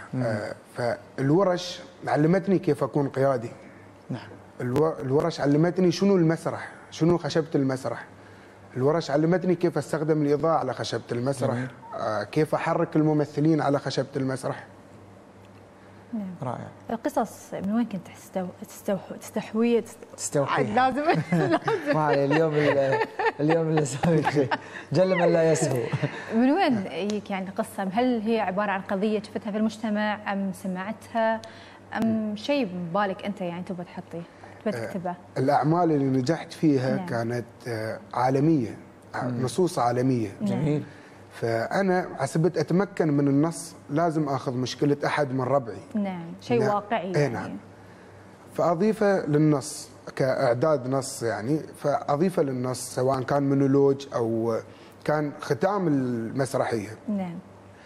فالورش علمتني كيف أكون قيادي. نعم. الورش علمتني شنو المسرح، شنو خشبة المسرح. الورش علمتني كيف استخدم الإضاءة على خشبة المسرح. كيف أحرك الممثلين على خشبة المسرح. نعم. رائع. القصص من وين كنت تستوحي؟ لازم ما علي اليوم اللي سويت شيء جل من لا يسهو. من وين يجيك يعني قصة؟ هل هي عبارة عن قضية شفتها في المجتمع أم سمعتها أم شيء ببالك أنت يعني تبغى تحطيه تبغى تكتبه؟ الأعمال اللي نجحت فيها نعم. كانت عالمية، نصوص عالمية. جميل. فأنا عسبت أتمكن من النص لازم أخذ مشكلة أحد من ربعي. نعم. شيء واقعي يعني. نعم. فأضيفه للنص كإعداد نص، يعني فأضيفه للنص سواء كان مونولوج أو كان ختام المسرحية. نعم.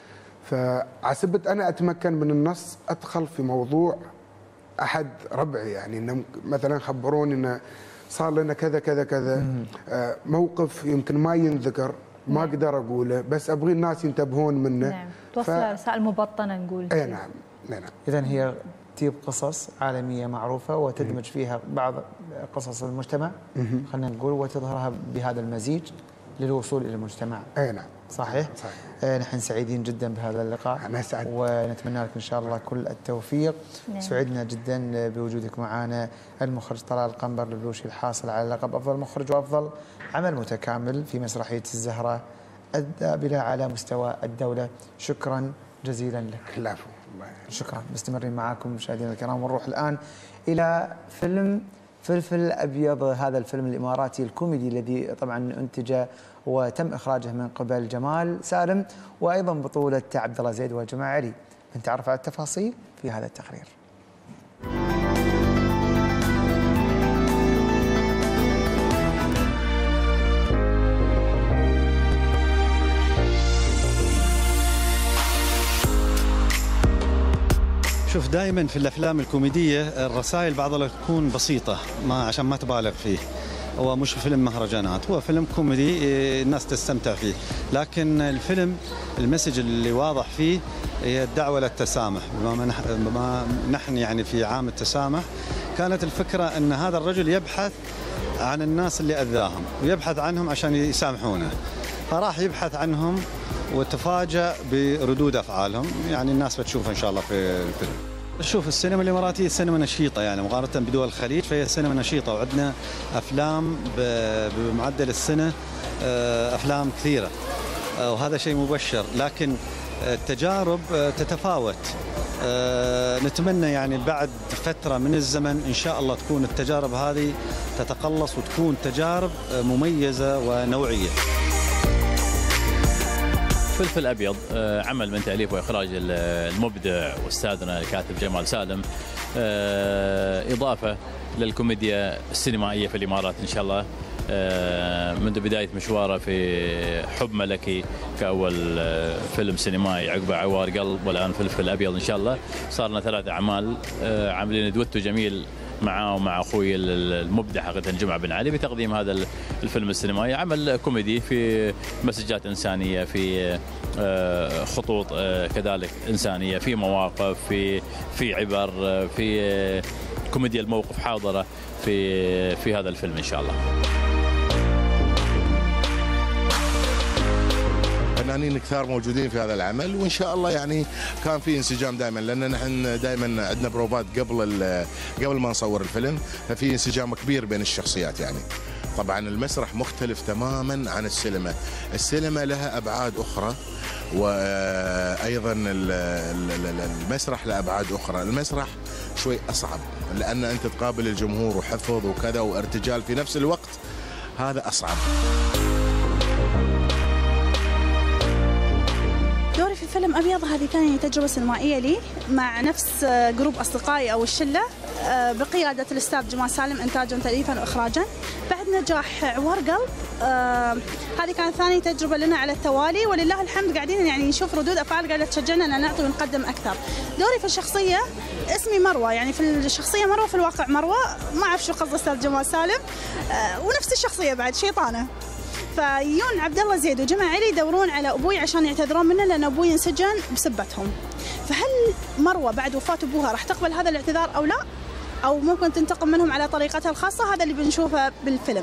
فعسبت أنا أتمكن من النص أدخل في موضوع أحد ربعي، يعني إنه مثلا خبروني إنه صار لنا كذا كذا كذا، موقف يمكن ما ينذكر، ما اقدر اقوله، بس ابغي الناس ينتبهون منه. نعم. توصل رسائل مبطنه نقول. اي نعم. نعم. اذا هي تجيب قصص عالميه معروفه وتدمج فيها بعض قصص المجتمع، خلينا نقول، وتظهرها بهذا المزيج للوصول إلى المجتمع. أي نعم. صحيح؟ نحن سعيدين جدا بهذا اللقاء. أنا سعيد. ونتمنى لك إن شاء الله كل التوفيق. سعدنا جدا بوجودك معنا المخرج طلال القنبر البلوشي الحاصل على لقب أفضل مخرج وأفضل عمل متكامل في مسرحية الزهرة الدابلة على مستوى الدولة. شكرا جزيلا لك. العفو. شكرا. مستمرين معاكم مشاهدينا الكرام، ونروح الآن إلى فيلم فلفل أبيض. هذا الفيلم الإماراتي الكوميدي الذي طبعا أنتج وتم إخراجه من قبل جمال سالم، وأيضا بطولة عبد الله زيد وجماعة علي. نتعرف على التفاصيل في هذا التقرير. شوف، دائما في الافلام الكوميديه الرسائل بعضها تكون بسيطه، عشان ما تبالغ فيه. هو مش فيلم مهرجانات، هو فيلم كوميدي الناس تستمتع فيه، لكن الفيلم المسج اللي واضح فيه هي الدعوه للتسامح. بما نحن يعني في عام التسامح، كانت الفكره ان هذا الرجل يبحث عن الناس اللي اذاهم ويبحث عنهم عشان يسامحونه، فراح يبحث عنهم وتفاجأ بردود أفعالهم. يعني الناس بتشوفها إن شاء الله في الفيلم. شوف، السينما الإماراتية سينما نشيطة، يعني مقارنة بدول الخليج فهي سينما نشيطة، وعندنا أفلام بمعدل السنة، أفلام كثيرة، وهذا شيء مبشر. لكن التجارب تتفاوت. نتمنى يعني بعد فترة من الزمن إن شاء الله تكون التجارب هذه تتقلص وتكون تجارب مميزة ونوعية. فلفل أبيض عمل من تأليف وإخراج المبدع وأستاذنا الكاتب جمال سالم، إضافة للكوميديا السينمائية في الإمارات إن شاء الله، منذ بداية مشواره في حب ملكي كأول فيلم سينمائي، عقب عوار قلب، والآن فلفل أبيض إن شاء الله. صار لنا 3 أعمال عاملين دويتو جميل معه ومع أخوي المبدع حقيقة جمعة بن علي بتقديم هذا الفيلم السينمائي. عمل كوميدي في مسجات إنسانية، في خطوط كذلك إنسانية، في مواقف، في عبر، في كوميديا الموقف حاضرة في هذا الفيلم إن شاء الله. فنانين كثار موجودين في هذا العمل، وان شاء الله يعني كان في انسجام دائما، لان نحن دائما عندنا بروفات قبل ما نصور الفيلم، ففي انسجام كبير بين الشخصيات. يعني طبعا المسرح مختلف تماما عن السينما، السينما لها ابعاد اخرى، وايضا المسرح له ابعاد اخرى. المسرح شوي اصعب، لان انت تقابل الجمهور وحفظ وكذا وارتجال في نفس الوقت، هذا اصعب. دوري في فيلم أبيض هذه كانت تجربة سينمائية لي مع نفس جروب أصدقائي أو الشلة، بقيادة الأستاذ جمال سالم إنتاجا تأليفا وإخراجا. بعد نجاح عوار قلب، هذه كانت ثاني تجربة لنا على التوالي، ولله الحمد قاعدين يعني نشوف ردود أفعال قاعدة تشجعنا أن نعطي ونقدم أكثر. دوري في الشخصية اسمي مروة، يعني في الشخصية مروة، في الواقع مروة، ما أعرف شو قصد الأستاذ جمال سالم، ونفس الشخصية بعد شيطانة. فيون عبد الله زيد وجماعة علي يدورون على أبوي عشان يعتذرون منه، لأن أبوي انسجن بسبتهم. فهل مروة بعد وفاة أبوها راح تقبل هذا الاعتذار أو لا؟ أو ممكن تنتقم منهم على طريقتها الخاصة؟ هذا اللي بنشوفه بالفيلم.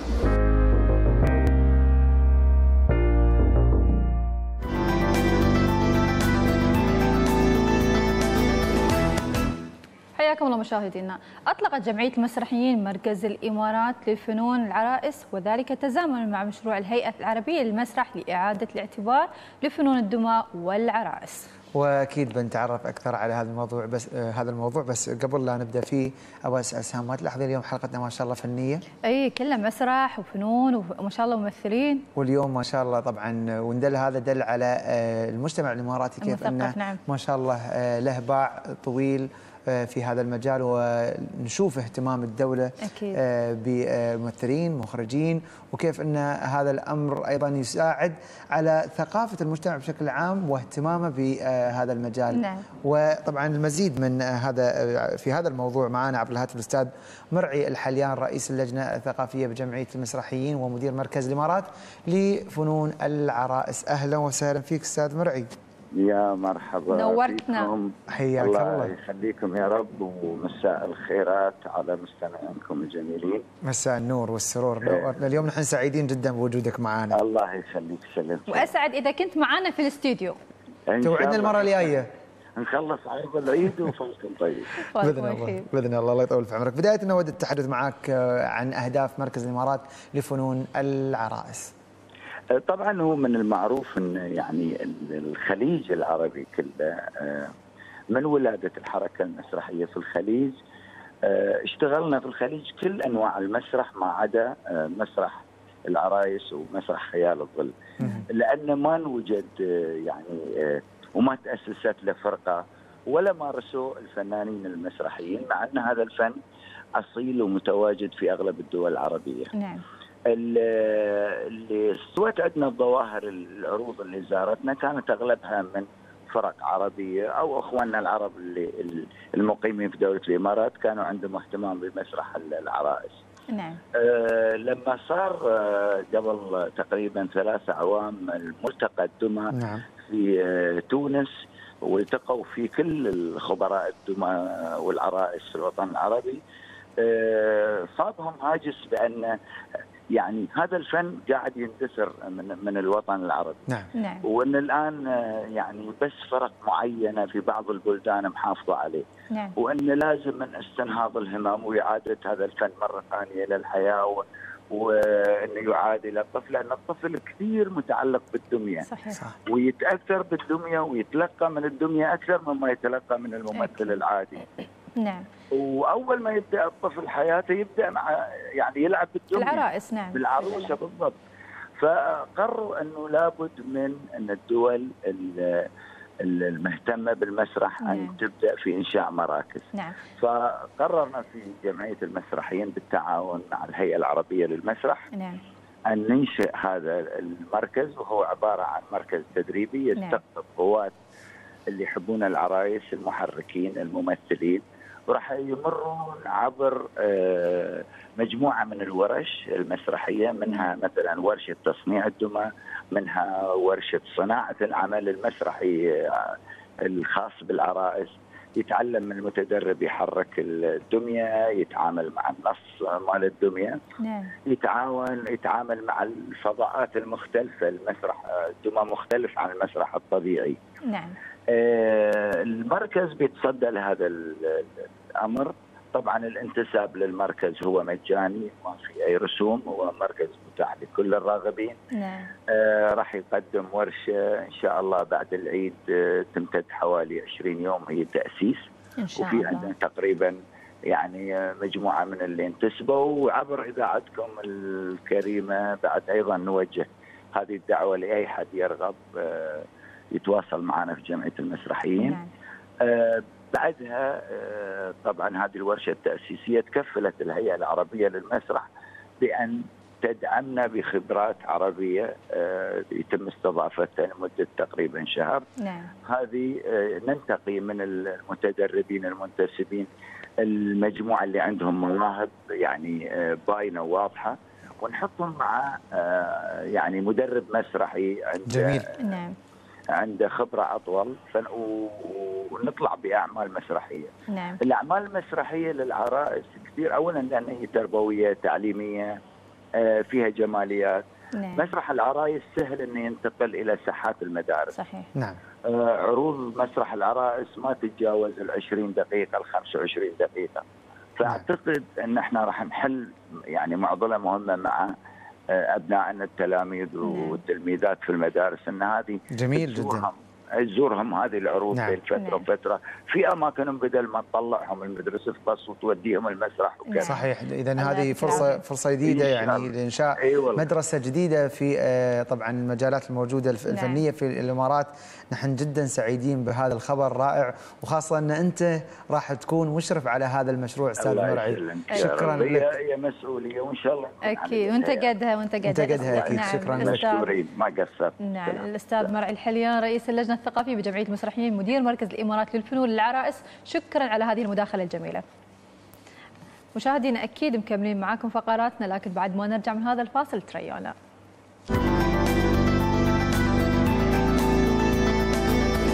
حياكم الله مشاهدينا. أطلقت جمعية المسرحيين مركز الإمارات لفنون العرائس، وذلك تزامنا مع مشروع الهيئة العربية للمسرح لإعادة الاعتبار لفنون الدماء والعرائس. واكيد بنتعرف اكثر على هذا الموضوع، بس قبل لا نبدا فيه ابغى اسال سهام، ما تلاحظين اليوم حلقتنا ما شاء الله فنيه؟ اي كلها مسرح وفنون وما شاء الله ممثلين. واليوم ما شاء الله طبعا، وندل هذا دل على المجتمع الاماراتي كيف انه نعم. ما شاء الله له باع طويل في هذا المجال، ونشوف اهتمام الدولة أكيد بممثلين مخرجين، وكيف أن هذا الأمر أيضا يساعد على ثقافة المجتمع بشكل عام واهتمامه بهذا المجال. نعم. وطبعا المزيد من في هذا الموضوع معنا عبر الهاتف الأستاذ مرعي الحليان، رئيس اللجنة الثقافية بجمعية المسرحيين ومدير مركز الإمارات لفنون العرائس. أهلا وسهلا فيك أستاذ مرعي. يا مرحبا نورتنا. فيكم. حياك الله يخليكم يا رب، ومساء الخيرات على مستمعينكم الجميلين. مساء النور والسرور. اليوم نحن سعيدين جدا بوجودك معنا. الله يخليك. سلام. واسعد اذا كنت معنا في الاستوديو. توعدنا المره الجايه نخلص عيد العيد وفوتكم طيب. باذن الله باذن الله. الله يطول في عمرك. بدايه نود التحدث معك عن اهداف مركز الامارات لفنون العرائس. طبعا هو من المعروف ان يعني الخليج العربي كله من ولاده الحركه المسرحيه في الخليج اشتغلنا في الخليج كل انواع المسرح ما عدا مسرح العرايس ومسرح خيال الظل، لان ما نوجد يعني وما تاسست له فرقه ولا مارسوا الفنانين المسرحيين، مع ان هذا الفن اصيل ومتواجد في اغلب الدول العربيه. نعم. اللي استوت عندنا الظواهر العروض اللي زارتنا كانت اغلبها من فرق عربيه او اخواننا العرب اللي المقيمين في دوله الامارات كانوا عندهم اهتمام بمسرح العرائس. نعم. لما صار قبل تقريبا 3 أعوام الملتقى الدمى نعم. في تونس، والتقوا فيه كل الخبراء الدمى والعرائس في الوطن العربي، صابهم هاجس بان يعني هذا الفن قاعد يندثر من الوطن العربي. نعم. وان الان يعني بس فرق معينه في بعض البلدان محافظه عليه. نعم. وان لازم من استنهاض الهمم واعاده هذا الفن مره ثانيه للحياه، وانه يعاد الى الطفل، لان الطفل كثير متعلق بالدميه. صحيح. ويتاثر بالدميه ويتلقى من الدميه اكثر مما يتلقى من الممثل العادي. نعم. واول ما يبدا الطفل حياته يبدا مع يعني يلعب بالدميه. العرائس. نعم. بالعروسه بالضبط. فقرروا انه لابد من ان الدول المهتمه بالمسرح ان تبدا في انشاء مراكز. نعم. فقررنا في جمعيه المسرحيين بالتعاون مع الهيئه العربيه للمسرح نعم. ان ننشئ هذا المركز، وهو عباره عن مركز تدريبي يستقطب قوات اللي يحبون العرايس، المحركين، الممثلين، وراح يمرون عبر مجموعه من الورش المسرحيه، منها مثلا ورشه تصنيع الدمى، منها ورشه صناعه العمل المسرحي الخاص بالعرائس. يتعلم من المتدرب يحرك الدميه، يتعامل مع النص مال الدميه. نعم. يتعامل مع الفضاءات المختلفه، المسرح الدمى مختلف عن المسرح الطبيعي. نعم. المركز بيتصدى لهذا الامر. طبعا الانتساب للمركز هو مجاني، ما في اي رسوم، هو مركز متاح لكل الراغبين. نعم. راح يقدم ورشه ان شاء الله بعد العيد تمتد حوالي 20 يوم هي التاسيس. ان شاء وفي الله. عندنا تقريبا يعني مجموعه من اللي انتسبوا، وعبر اذاعتكم الكريمه بعد ايضا نوجه هذه الدعوه لاي حد يرغب يتواصل معنا في جمعيه المسرحيين. نعم. بعدها طبعا هذه الورشه التاسيسيه تكفلت الهيئه العربيه للمسرح بان تدعمنا بخبرات عربيه يتم استضافتها لمده تقريبا شهر. نعم. هذه ننتقي من المتدربين المنتسبين المجموعه اللي عندهم مواهب يعني باينه وواضحه، ونحطهم مع يعني مدرب مسرحي جميل. نعم. عنده خبرة أطول، ونطلع بأعمال مسرحية. نعم. الأعمال المسرحية للعرائس كثير، أولا لأن هي تربوية تعليمية فيها جماليات. نعم. مسرح العرائس سهل أنه ينتقل إلى ساحات المدارس. صحيح. نعم. عروض مسرح العرائس ما تتجاوز 20 دقيقة 25 دقيقة. فأعتقد أن احنا راح نحل يعني معضلة مهمة مع أبنائنا التلاميذ والتلميذات في المدارس، أن هذه جميل جدا تزورهم هذه العروض بين فترة نعم. وفترة في أماكنهم، بدل ما تطلعهم المدرسة في باص وتوديهم المسرح وكذا. صحيح. إذا هذه فرصة جديدة يعني لإنشاء مدرسة جديدة في طبعا المجالات الموجودة الفنية في الإمارات. نحن جدا سعيدين بهذا الخبر الرائع، وخاصة أن أنت راح تكون مشرف على هذا المشروع أستاذ مرعي. شكرا لك. هي مسؤولية وإن شاء الله أكيد، وأنت قدها أكيد. نعم. شكرا لك. مشكورين ما قصرت. نعم. الأستاذ مرعي الحليان رئيس اللجنة الثقافية بجمعية المسرحيين، مدير مركز الإمارات للفنون للعرائس، شكرا على هذه المداخلة الجميلة. مشاهدينا أكيد مكملين معاكم فقراتنا، لكن بعد ما نرجع من هذا الفاصل تريانا.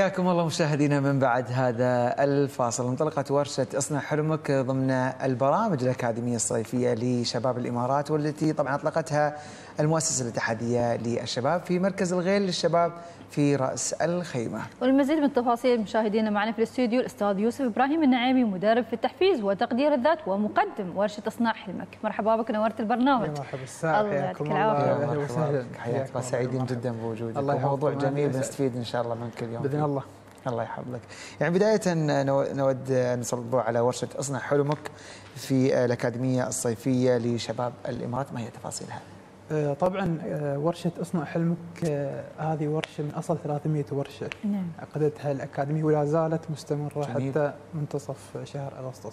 حياكم الله مشاهدينا من بعد هذا الفاصل. انطلقت ورشة اصنع حلمك ضمن البرامج الأكاديمية الصيفية لشباب الإمارات، والتي طبعا أطلقتها المؤسسة الاتحادية للشباب في مركز الغيل للشباب في رأس الخيمة. والمزيد من التفاصيل مشاهدينا معنا في الاستوديو الأستاذ يوسف إبراهيم النعيمي، مدرب في التحفيز وتقدير الذات ومقدم ورشة اصنع حلمك. مرحبا بك، نورت البرنامج. يا مرحبا الساعة، حياكم الله، اهلا وسهلا. حياك الله، سعيدين جدا بوجودك. موضوع جميل بنستفيد ان شاء الله منك اليوم باذن الله. الله يحفظك. يعني بداية نود أن نسلط الضوء على ورشة اصنع حلمك في الأكاديمية الصيفية لشباب الإمارات، ما هي تفاصيلها؟ طبعا ورشة اصنع حلمك هذه ورشة من أصل 300 ورشة عقدتها الأكاديمية ولا زالت مستمرة جميل. حتى منتصف شهر أغسطس.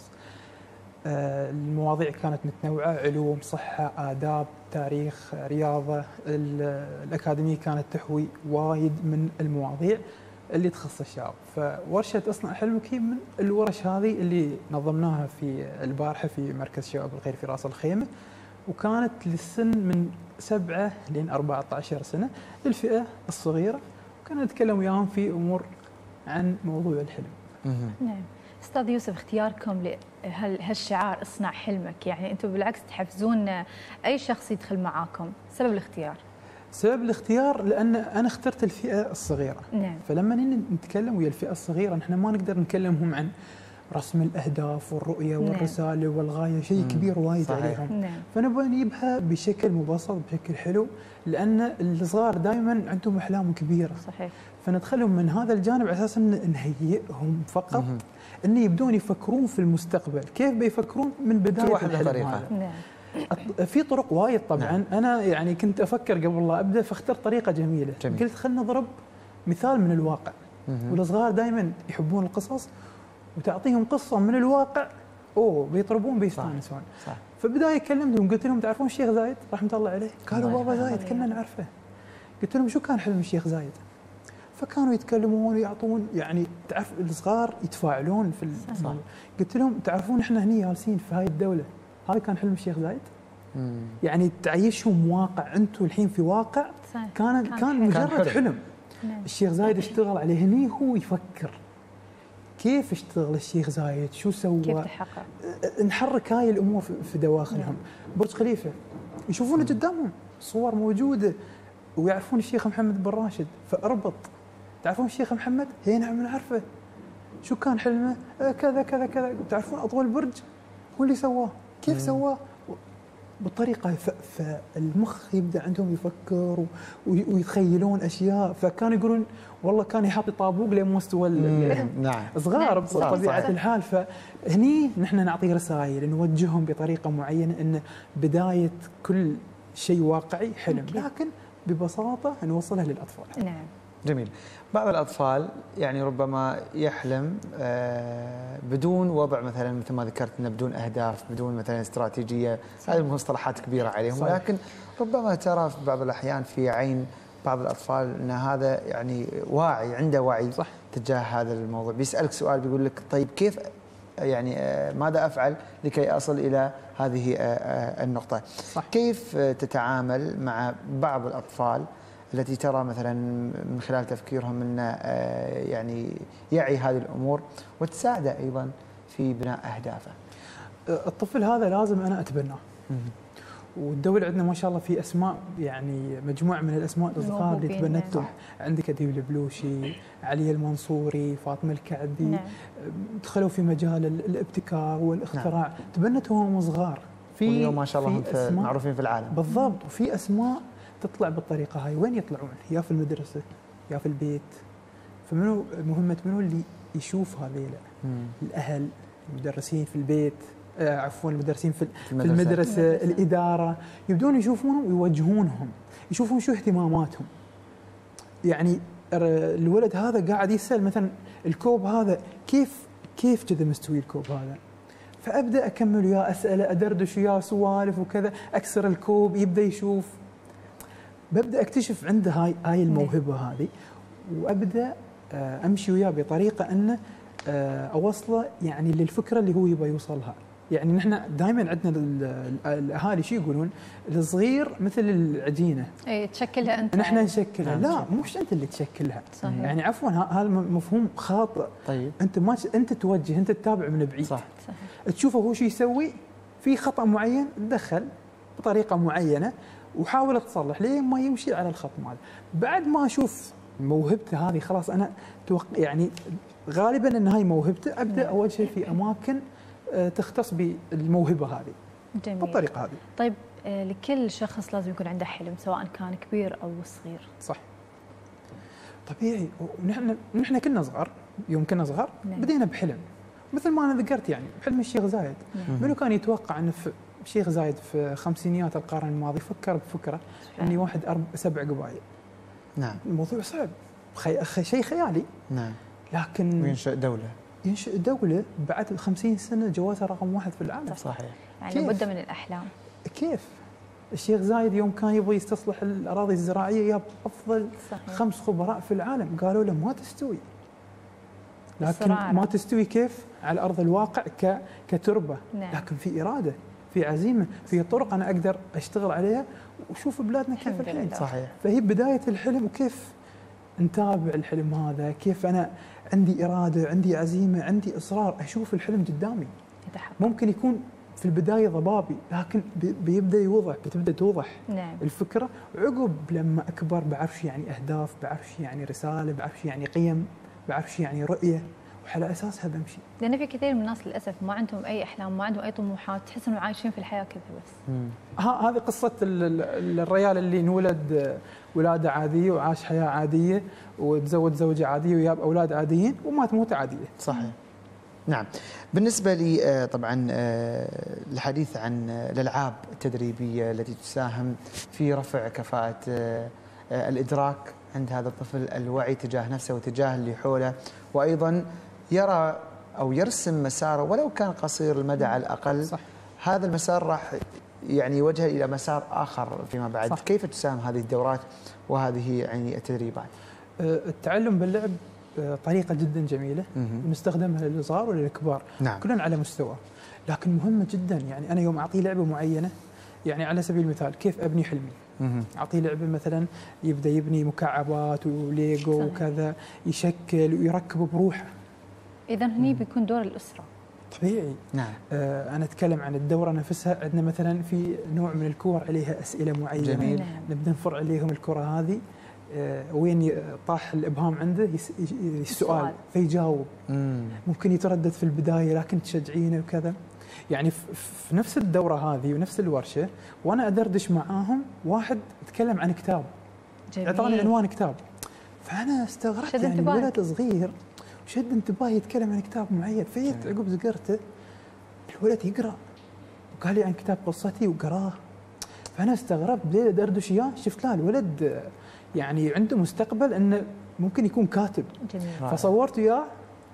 المواضيع كانت متنوعة، علوم، صحة، آداب، تاريخ، رياضة. الأكاديمية كانت تحوي وايد من المواضيع اللي تخص الشباب. فورشة اصنع حلمك هي من الورش هذه اللي نظمناها في البارحة في مركز شباب الخير في راس الخيمة، وكانت للسن من 7 لين 14 سنة للفئة الصغيرة، وكنا نتكلم وياهم في أمور عن موضوع الحلم. نعم. أستاذ يوسف، اختياركم لهالشعار اصنع حلمك، يعني أنتم بالعكس تحفزون أي شخص يدخل معاكم، سبب الاختيار؟ سبب الاختيار لأن أنا اخترت الفئة الصغيرة. نعم. فلما نتكلم ويا الفئة الصغيرة نحن ما نقدر نكلمهم عن رسم الأهداف والرؤية والرسالة والغاية، شيء كبير وايد عليهم. نعم. فنبغى نجيبها بشكل مبسط بشكل حلو، لأن الصغار دائما عندهم أحلام كبيرة. صحيح. فندخلهم من هذا الجانب على أساس أن نهيئهم فقط أن يبدون يفكرون في المستقبل، كيف بيفكرون من بداية الحلم هذا. نعم. في طرق وايد طبعا. أنا يعني كنت أفكر قبل لا أبدأ فاخترت طريقة جميلة. قلت خلنا نضرب مثال من الواقع. والصغار دائما يحبون القصص، وتعطيهم قصة من الواقع بيطربون بيستانسون. فبداية كلمتهم قلت لهم تعرفون الشيخ زايد رحمة الله عليه؟ قالوا بابا زايد كلنا نعرفه. قلت لهم شو كان حلم الشيخ زايد؟ فكانوا يتكلمون ويعطون، يعني تعرف الصغار يتفاعلون في قلت لهم تعرفون احنا هني جالسين في هاي الدولة، هذا كان حلم الشيخ زايد. يعني تعيشهم واقع، انتم الحين في واقع كان مجرد حلم. الشيخ زايد اشتغل عليه، هني هو يفكر كيف اشتغل الشيخ زايد، شو سوى، كيف تحقق، نحرك هاي الامور في دواخلهم. برج خليفه يشوفونه قدامهم، صور موجوده، ويعرفون الشيخ محمد بن راشد، فاربط. تعرفون الشيخ محمد؟ هي نعم نعرفه. شو كان حلمه؟ كذا كذا كذا. تعرفون اطول برج؟ هو اللي سواه، كيف سواه؟ بالطريقه. فالمخ يبدا عندهم يفكر ويتخيلون اشياء. فكانوا يقولون والله كان يحط طابوق لين مستوى نعم صغار بطبيعه الحال. فهني نحن نعطي رسائل، نوجههم بطريقه معينه ان بدايه كل شيء واقعي حلم، لكن ببساطه نوصلها للاطفال. نعم. جميل. بعض الأطفال يعني ربما يحلم بدون وضع مثلا مثل ما ذكرت انه بدون أهداف، بدون مثلا استراتيجية. هذه مصطلحات كبيرة عليهم. صحيح. ولكن ربما ترى في بعض الأحيان في عين بعض الأطفال أن هذا يعني واعي، عنده وعي صح. تجاه هذا الموضوع. بيسألك سؤال بيقول لك طيب كيف يعني ماذا أفعل لكي أصل إلى هذه النقطة؟ صح. كيف تتعامل مع بعض الأطفال التي ترى مثلا من خلال تفكيرهم أن يعني يعي هذه الأمور وتساعده أيضا في بناء أهدافه؟ الطفل هذا لازم أنا أتبناه. والدولة عندنا ما شاء الله في أسماء، يعني مجموعة من الأسماء الصغار اللي تبنتهم. عندك أديب البلوشي، علي المنصوري، فاطمة الكعبي. دخلوا في مجال الابتكار والاختراع. تبنتهم وهم صغار. واليوم ما شاء الله معروفين في العالم. بالضبط. وفي أسماء تطلع بالطريقة هاي. وين يطلعون؟ يا في المدرسة يا في البيت. فمنو مهمة منو اللي يشوف هذيلا؟ الأهل، المدرسين في البيت، عفوا المدرسين في المدرسة، الإدارة، يبدون يشوفونهم ويوجهونهم، يشوفون شو اهتماماتهم. يعني الولد هذا قاعد يسأل مثلا الكوب هذا كيف كذا مستوي الكوب هذا؟ فأبدأ أكمل وياه، أسأله، أدردش وياه سوالف وكذا، أكسر الكوب يبدأ يشوف. ببدأ أكتشف عنده هاي الموهبة هذه، وأبدأ أمشي وياه بطريقة أنه أوصله يعني للفكرة اللي هو يبغى يوصلها. يعني نحن دائما عندنا الاهالي شو يقولون؟ الصغير مثل العجينه. اي تشكلها انت. نحن نشكلها، لا مش انت اللي تشكلها. صحيح. يعني عفوا هذا مفهوم خاطئ. طيب انت ما انت توجه، انت تتابع من بعيد. صح. تشوفه هو شو يسوي، في خطا معين تدخل بطريقه معينه وحاول تصلح لين ما يمشي على الخط ماله. بعد ما اشوف موهبته هذه خلاص انا يعني غالبا ان هاي موهبته ابدا اوجهه في اماكن تختص بالموهبه هذه. جميل. بالطريقه هذه. طيب لكل شخص لازم يكون عنده حلم سواء كان كبير او صغير. صح. طبيعي. ونحن كنا صغار، يوم كنا صغار بدينا بحلم مثل ما انا ذكرت يعني بحلم الشيخ زايد. منو كان يتوقع ان الشيخ زايد في خمسينيات القرن الماضي فكر بفكره اني واحد 7 قبائل. نعم. الموضوع صعب، شيء خيالي. نعم. لكن ينشئ دولة بعد 50 سنة جوازها رقم 1 في العالم. صحيح. يعني لابد من الأحلام. كيف؟ الشيخ زايد يوم كان يبغى يستصلح الأراضي الزراعية جاب أفضل 5 خبراء في العالم، قالوا له ما تستوي. لكن ما تستوي كيف؟ على أرض الواقع كتربة. نعم. لكن في إرادة، في عزيمة، في طرق أنا أقدر أشتغل عليها وشوف بلادنا كيف الحين. صحيح. فهي بداية الحلم، وكيف نتابع الحلم هذا، كيف أنا عندي إرادة، عندي عزيمة، عندي إصرار، أشوف الحلم قدامي. ممكن يكون في البداية ضبابي لكن بتبدأ توضح. نعم. الفكرة، وعقب لما أكبر بعرف يعني أهداف، بعرف يعني رسالة، بعرف يعني قيم، بعرف يعني رؤية، وعلى أساسها بمشي. لأن في كثير من الناس للأسف ما عندهم أي أحلام، ما عندهم أي طموحات، تحس إنهم عايشين في الحياة كذا بس. هذه قصة الرجال اللي انولد ولادة عادية وعاش حياة عادية وتزوج زوجة عادية وياب أولاد عاديين ومات موتة عادية. صحيح. نعم. بالنسبة لي طبعا الحديث عن الألعاب التدريبية التي تساهم في رفع كفاءة الإدراك عند هذا الطفل، الوعي تجاه نفسه وتجاه اللي حوله، وأيضا يرى أو يرسم مساره ولو كان قصير المدى على الأقل. صح. هذا المسار راح يعني يوجه إلى مسار آخر فيما بعد. صح. كيف تساهم هذه الدورات وهذه يعني التدريبات؟ التعلم باللعب طريقة جدا جميلة ونستخدمها للصغار وللكبار. نعم. كلنا على مستوى، لكن مهمة جدا. يعني أنا يوم أعطيه لعبة معينة، يعني على سبيل المثال كيف أبني حلمي، أعطيه لعبة مثلا يبدأ يبني مكعبات وليجو وكذا، يشكل ويركب بروحه. إذا هني بيكون دور الأسرة. طبيعي. نعم. أنا أتكلم عن الدورة نفسها. عندنا مثلا في نوع من الكور عليها أسئلة معينة. جميل. نعم. نبدأ نفرع عليهم الكرة هذه، وين طاح الإبهام عنده السؤال فيجاوب. ممكن يتردد في البداية لكن تشجعينه وكذا. يعني في نفس الدورة هذه ونفس الورشة وأنا أدردش معاهم، واحد تكلم عن كتاب، أعطاني عنوان كتاب، فأنا استغربت يعني ولد صغير وشد انتباهي يتكلم عن كتاب معين. فيت عقب ذكرته الولد يقرأ وقال لي عن كتاب قصتي وقراه، فأنا استغربت بديت أدردش إياه. شفت لا الولد يعني عنده مستقبل انه ممكن يكون كاتب. جميل. فصورت اياه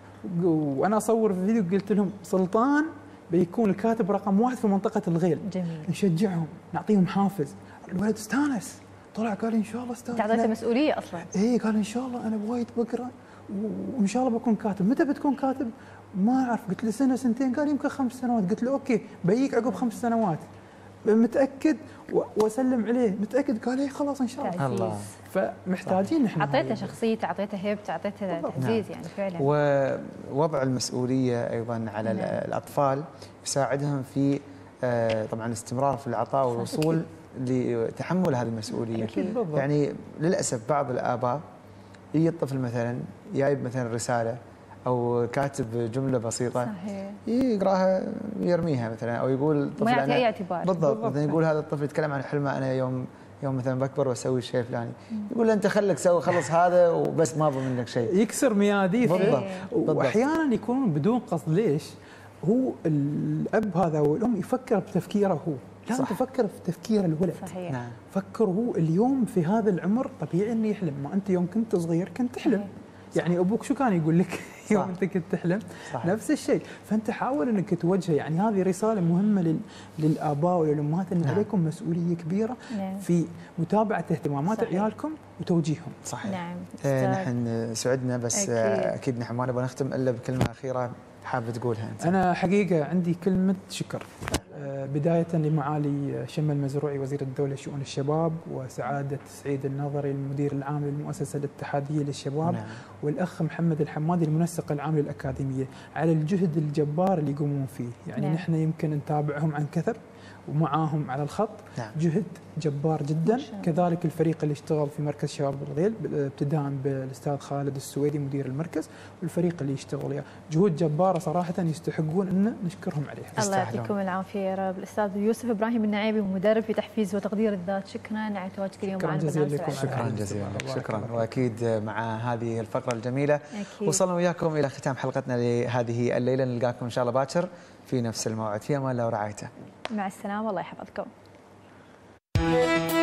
وانا اصور في فيديو، قلت لهم سلطان بيكون الكاتب رقم 1 في منطقه الغيل. جميل. نشجعهم، نعطيهم حافز. الولد استانس، طلع قال ان شاء الله استانس. تعطيته مسؤوليه اصلا. اي قال ان شاء الله انا بوايد بقرا وان شاء الله بكون كاتب. متى بتكون كاتب؟ ما اعرف. قلت له سنه سنتين، قال يمكن 5 سنوات. قلت له اوكي بيجيك عقب 5 سنوات. متاكد؟ واسلم عليه. متاكد؟ قال ايه خلاص ان شاء الله. فمحتاجين نحن اعطيته شخصيته، اعطيته هيبته، اعطيته تعزيز. يعني فعلا. ووضع المسؤوليه ايضا على الاطفال يساعدهم في طبعا الاستمرار في العطاء والوصول لتحمل هذه المسؤوليه. يعني للاسف بعض الاباء يجي الطفل مثلا جايب مثلا رساله او كاتب جمله بسيطه، صحيح، يقراها ويرميها مثلا، او يقول الطفل ما يعطي اي اعتبار. بالضبط. مثلا يقول هذا الطفل يتكلم عن حلمه، انا يوم مثلا بكبر واسوي الشيء الفلاني، يقول له انت خلك سوي خلص هذا وبس، ما ابغى منك شيء. يكسر مياديف. بالضبط. واحيانا يكونون بدون قصد. ليش؟ هو الاب هذا والام يفكر بتفكيره هو، لازم تفكر في تفكير الولد. صحيح. نعم. فكر هو اليوم في هذا العمر طبيعي انه يحلم. ما انت يوم كنت صغير كنت تحلم. يعني ابوك شو كان يقول لك؟ يوم انت كنت تحلم صحيح. نفس الشيء، فانت حاول انك توجه، يعني هذه رساله مهمه للاباء وللامهات ان عليكم مسؤوليه كبيره في متابعه اهتمامات عيالكم وتوجيههم. صحيح. نحن سعدنا، بس اكيد نحن ما نبغى نختم الا بكلمه اخيره حابب تقولها انت. انا حقيقه عندي كلمه شكر بداية لمعالي شم المزروعي وزير الدولة شؤون الشباب، وسعادة سعيد الناظري المدير العام للمؤسسة الاتحادية للشباب، والأخ محمد الحمادي المنسق العام للأكاديمية على الجهد الجبار اللي يقومون فيه. يعني نحن يمكن نتابعهم عن كثب ومعاهم على الخط. جهد جبار جدا. كذلك الفريق اللي اشتغل في مركز شباب الغيل ابتداء بالاستاذ خالد السويدي مدير المركز، والفريق اللي يشتغل جهود جباره صراحه يستحقون ان نشكرهم عليها. الله يعطيكم العافيه يا رب. الاستاذ يوسف ابراهيم النعيمي مدرب في تحفيز وتقدير الذات، شكرا على تواجدك اليوم معنا. شكرا جزيلا لك. شكرا. واكيد مع هذه الفقره الجميله وصلنا وياكم الى ختام حلقتنا لهذه الليله. نلقاكم ان شاء الله باكر في نفس الموعد. في امان الله ورعايته. مع السلامه، الله يحفظكم.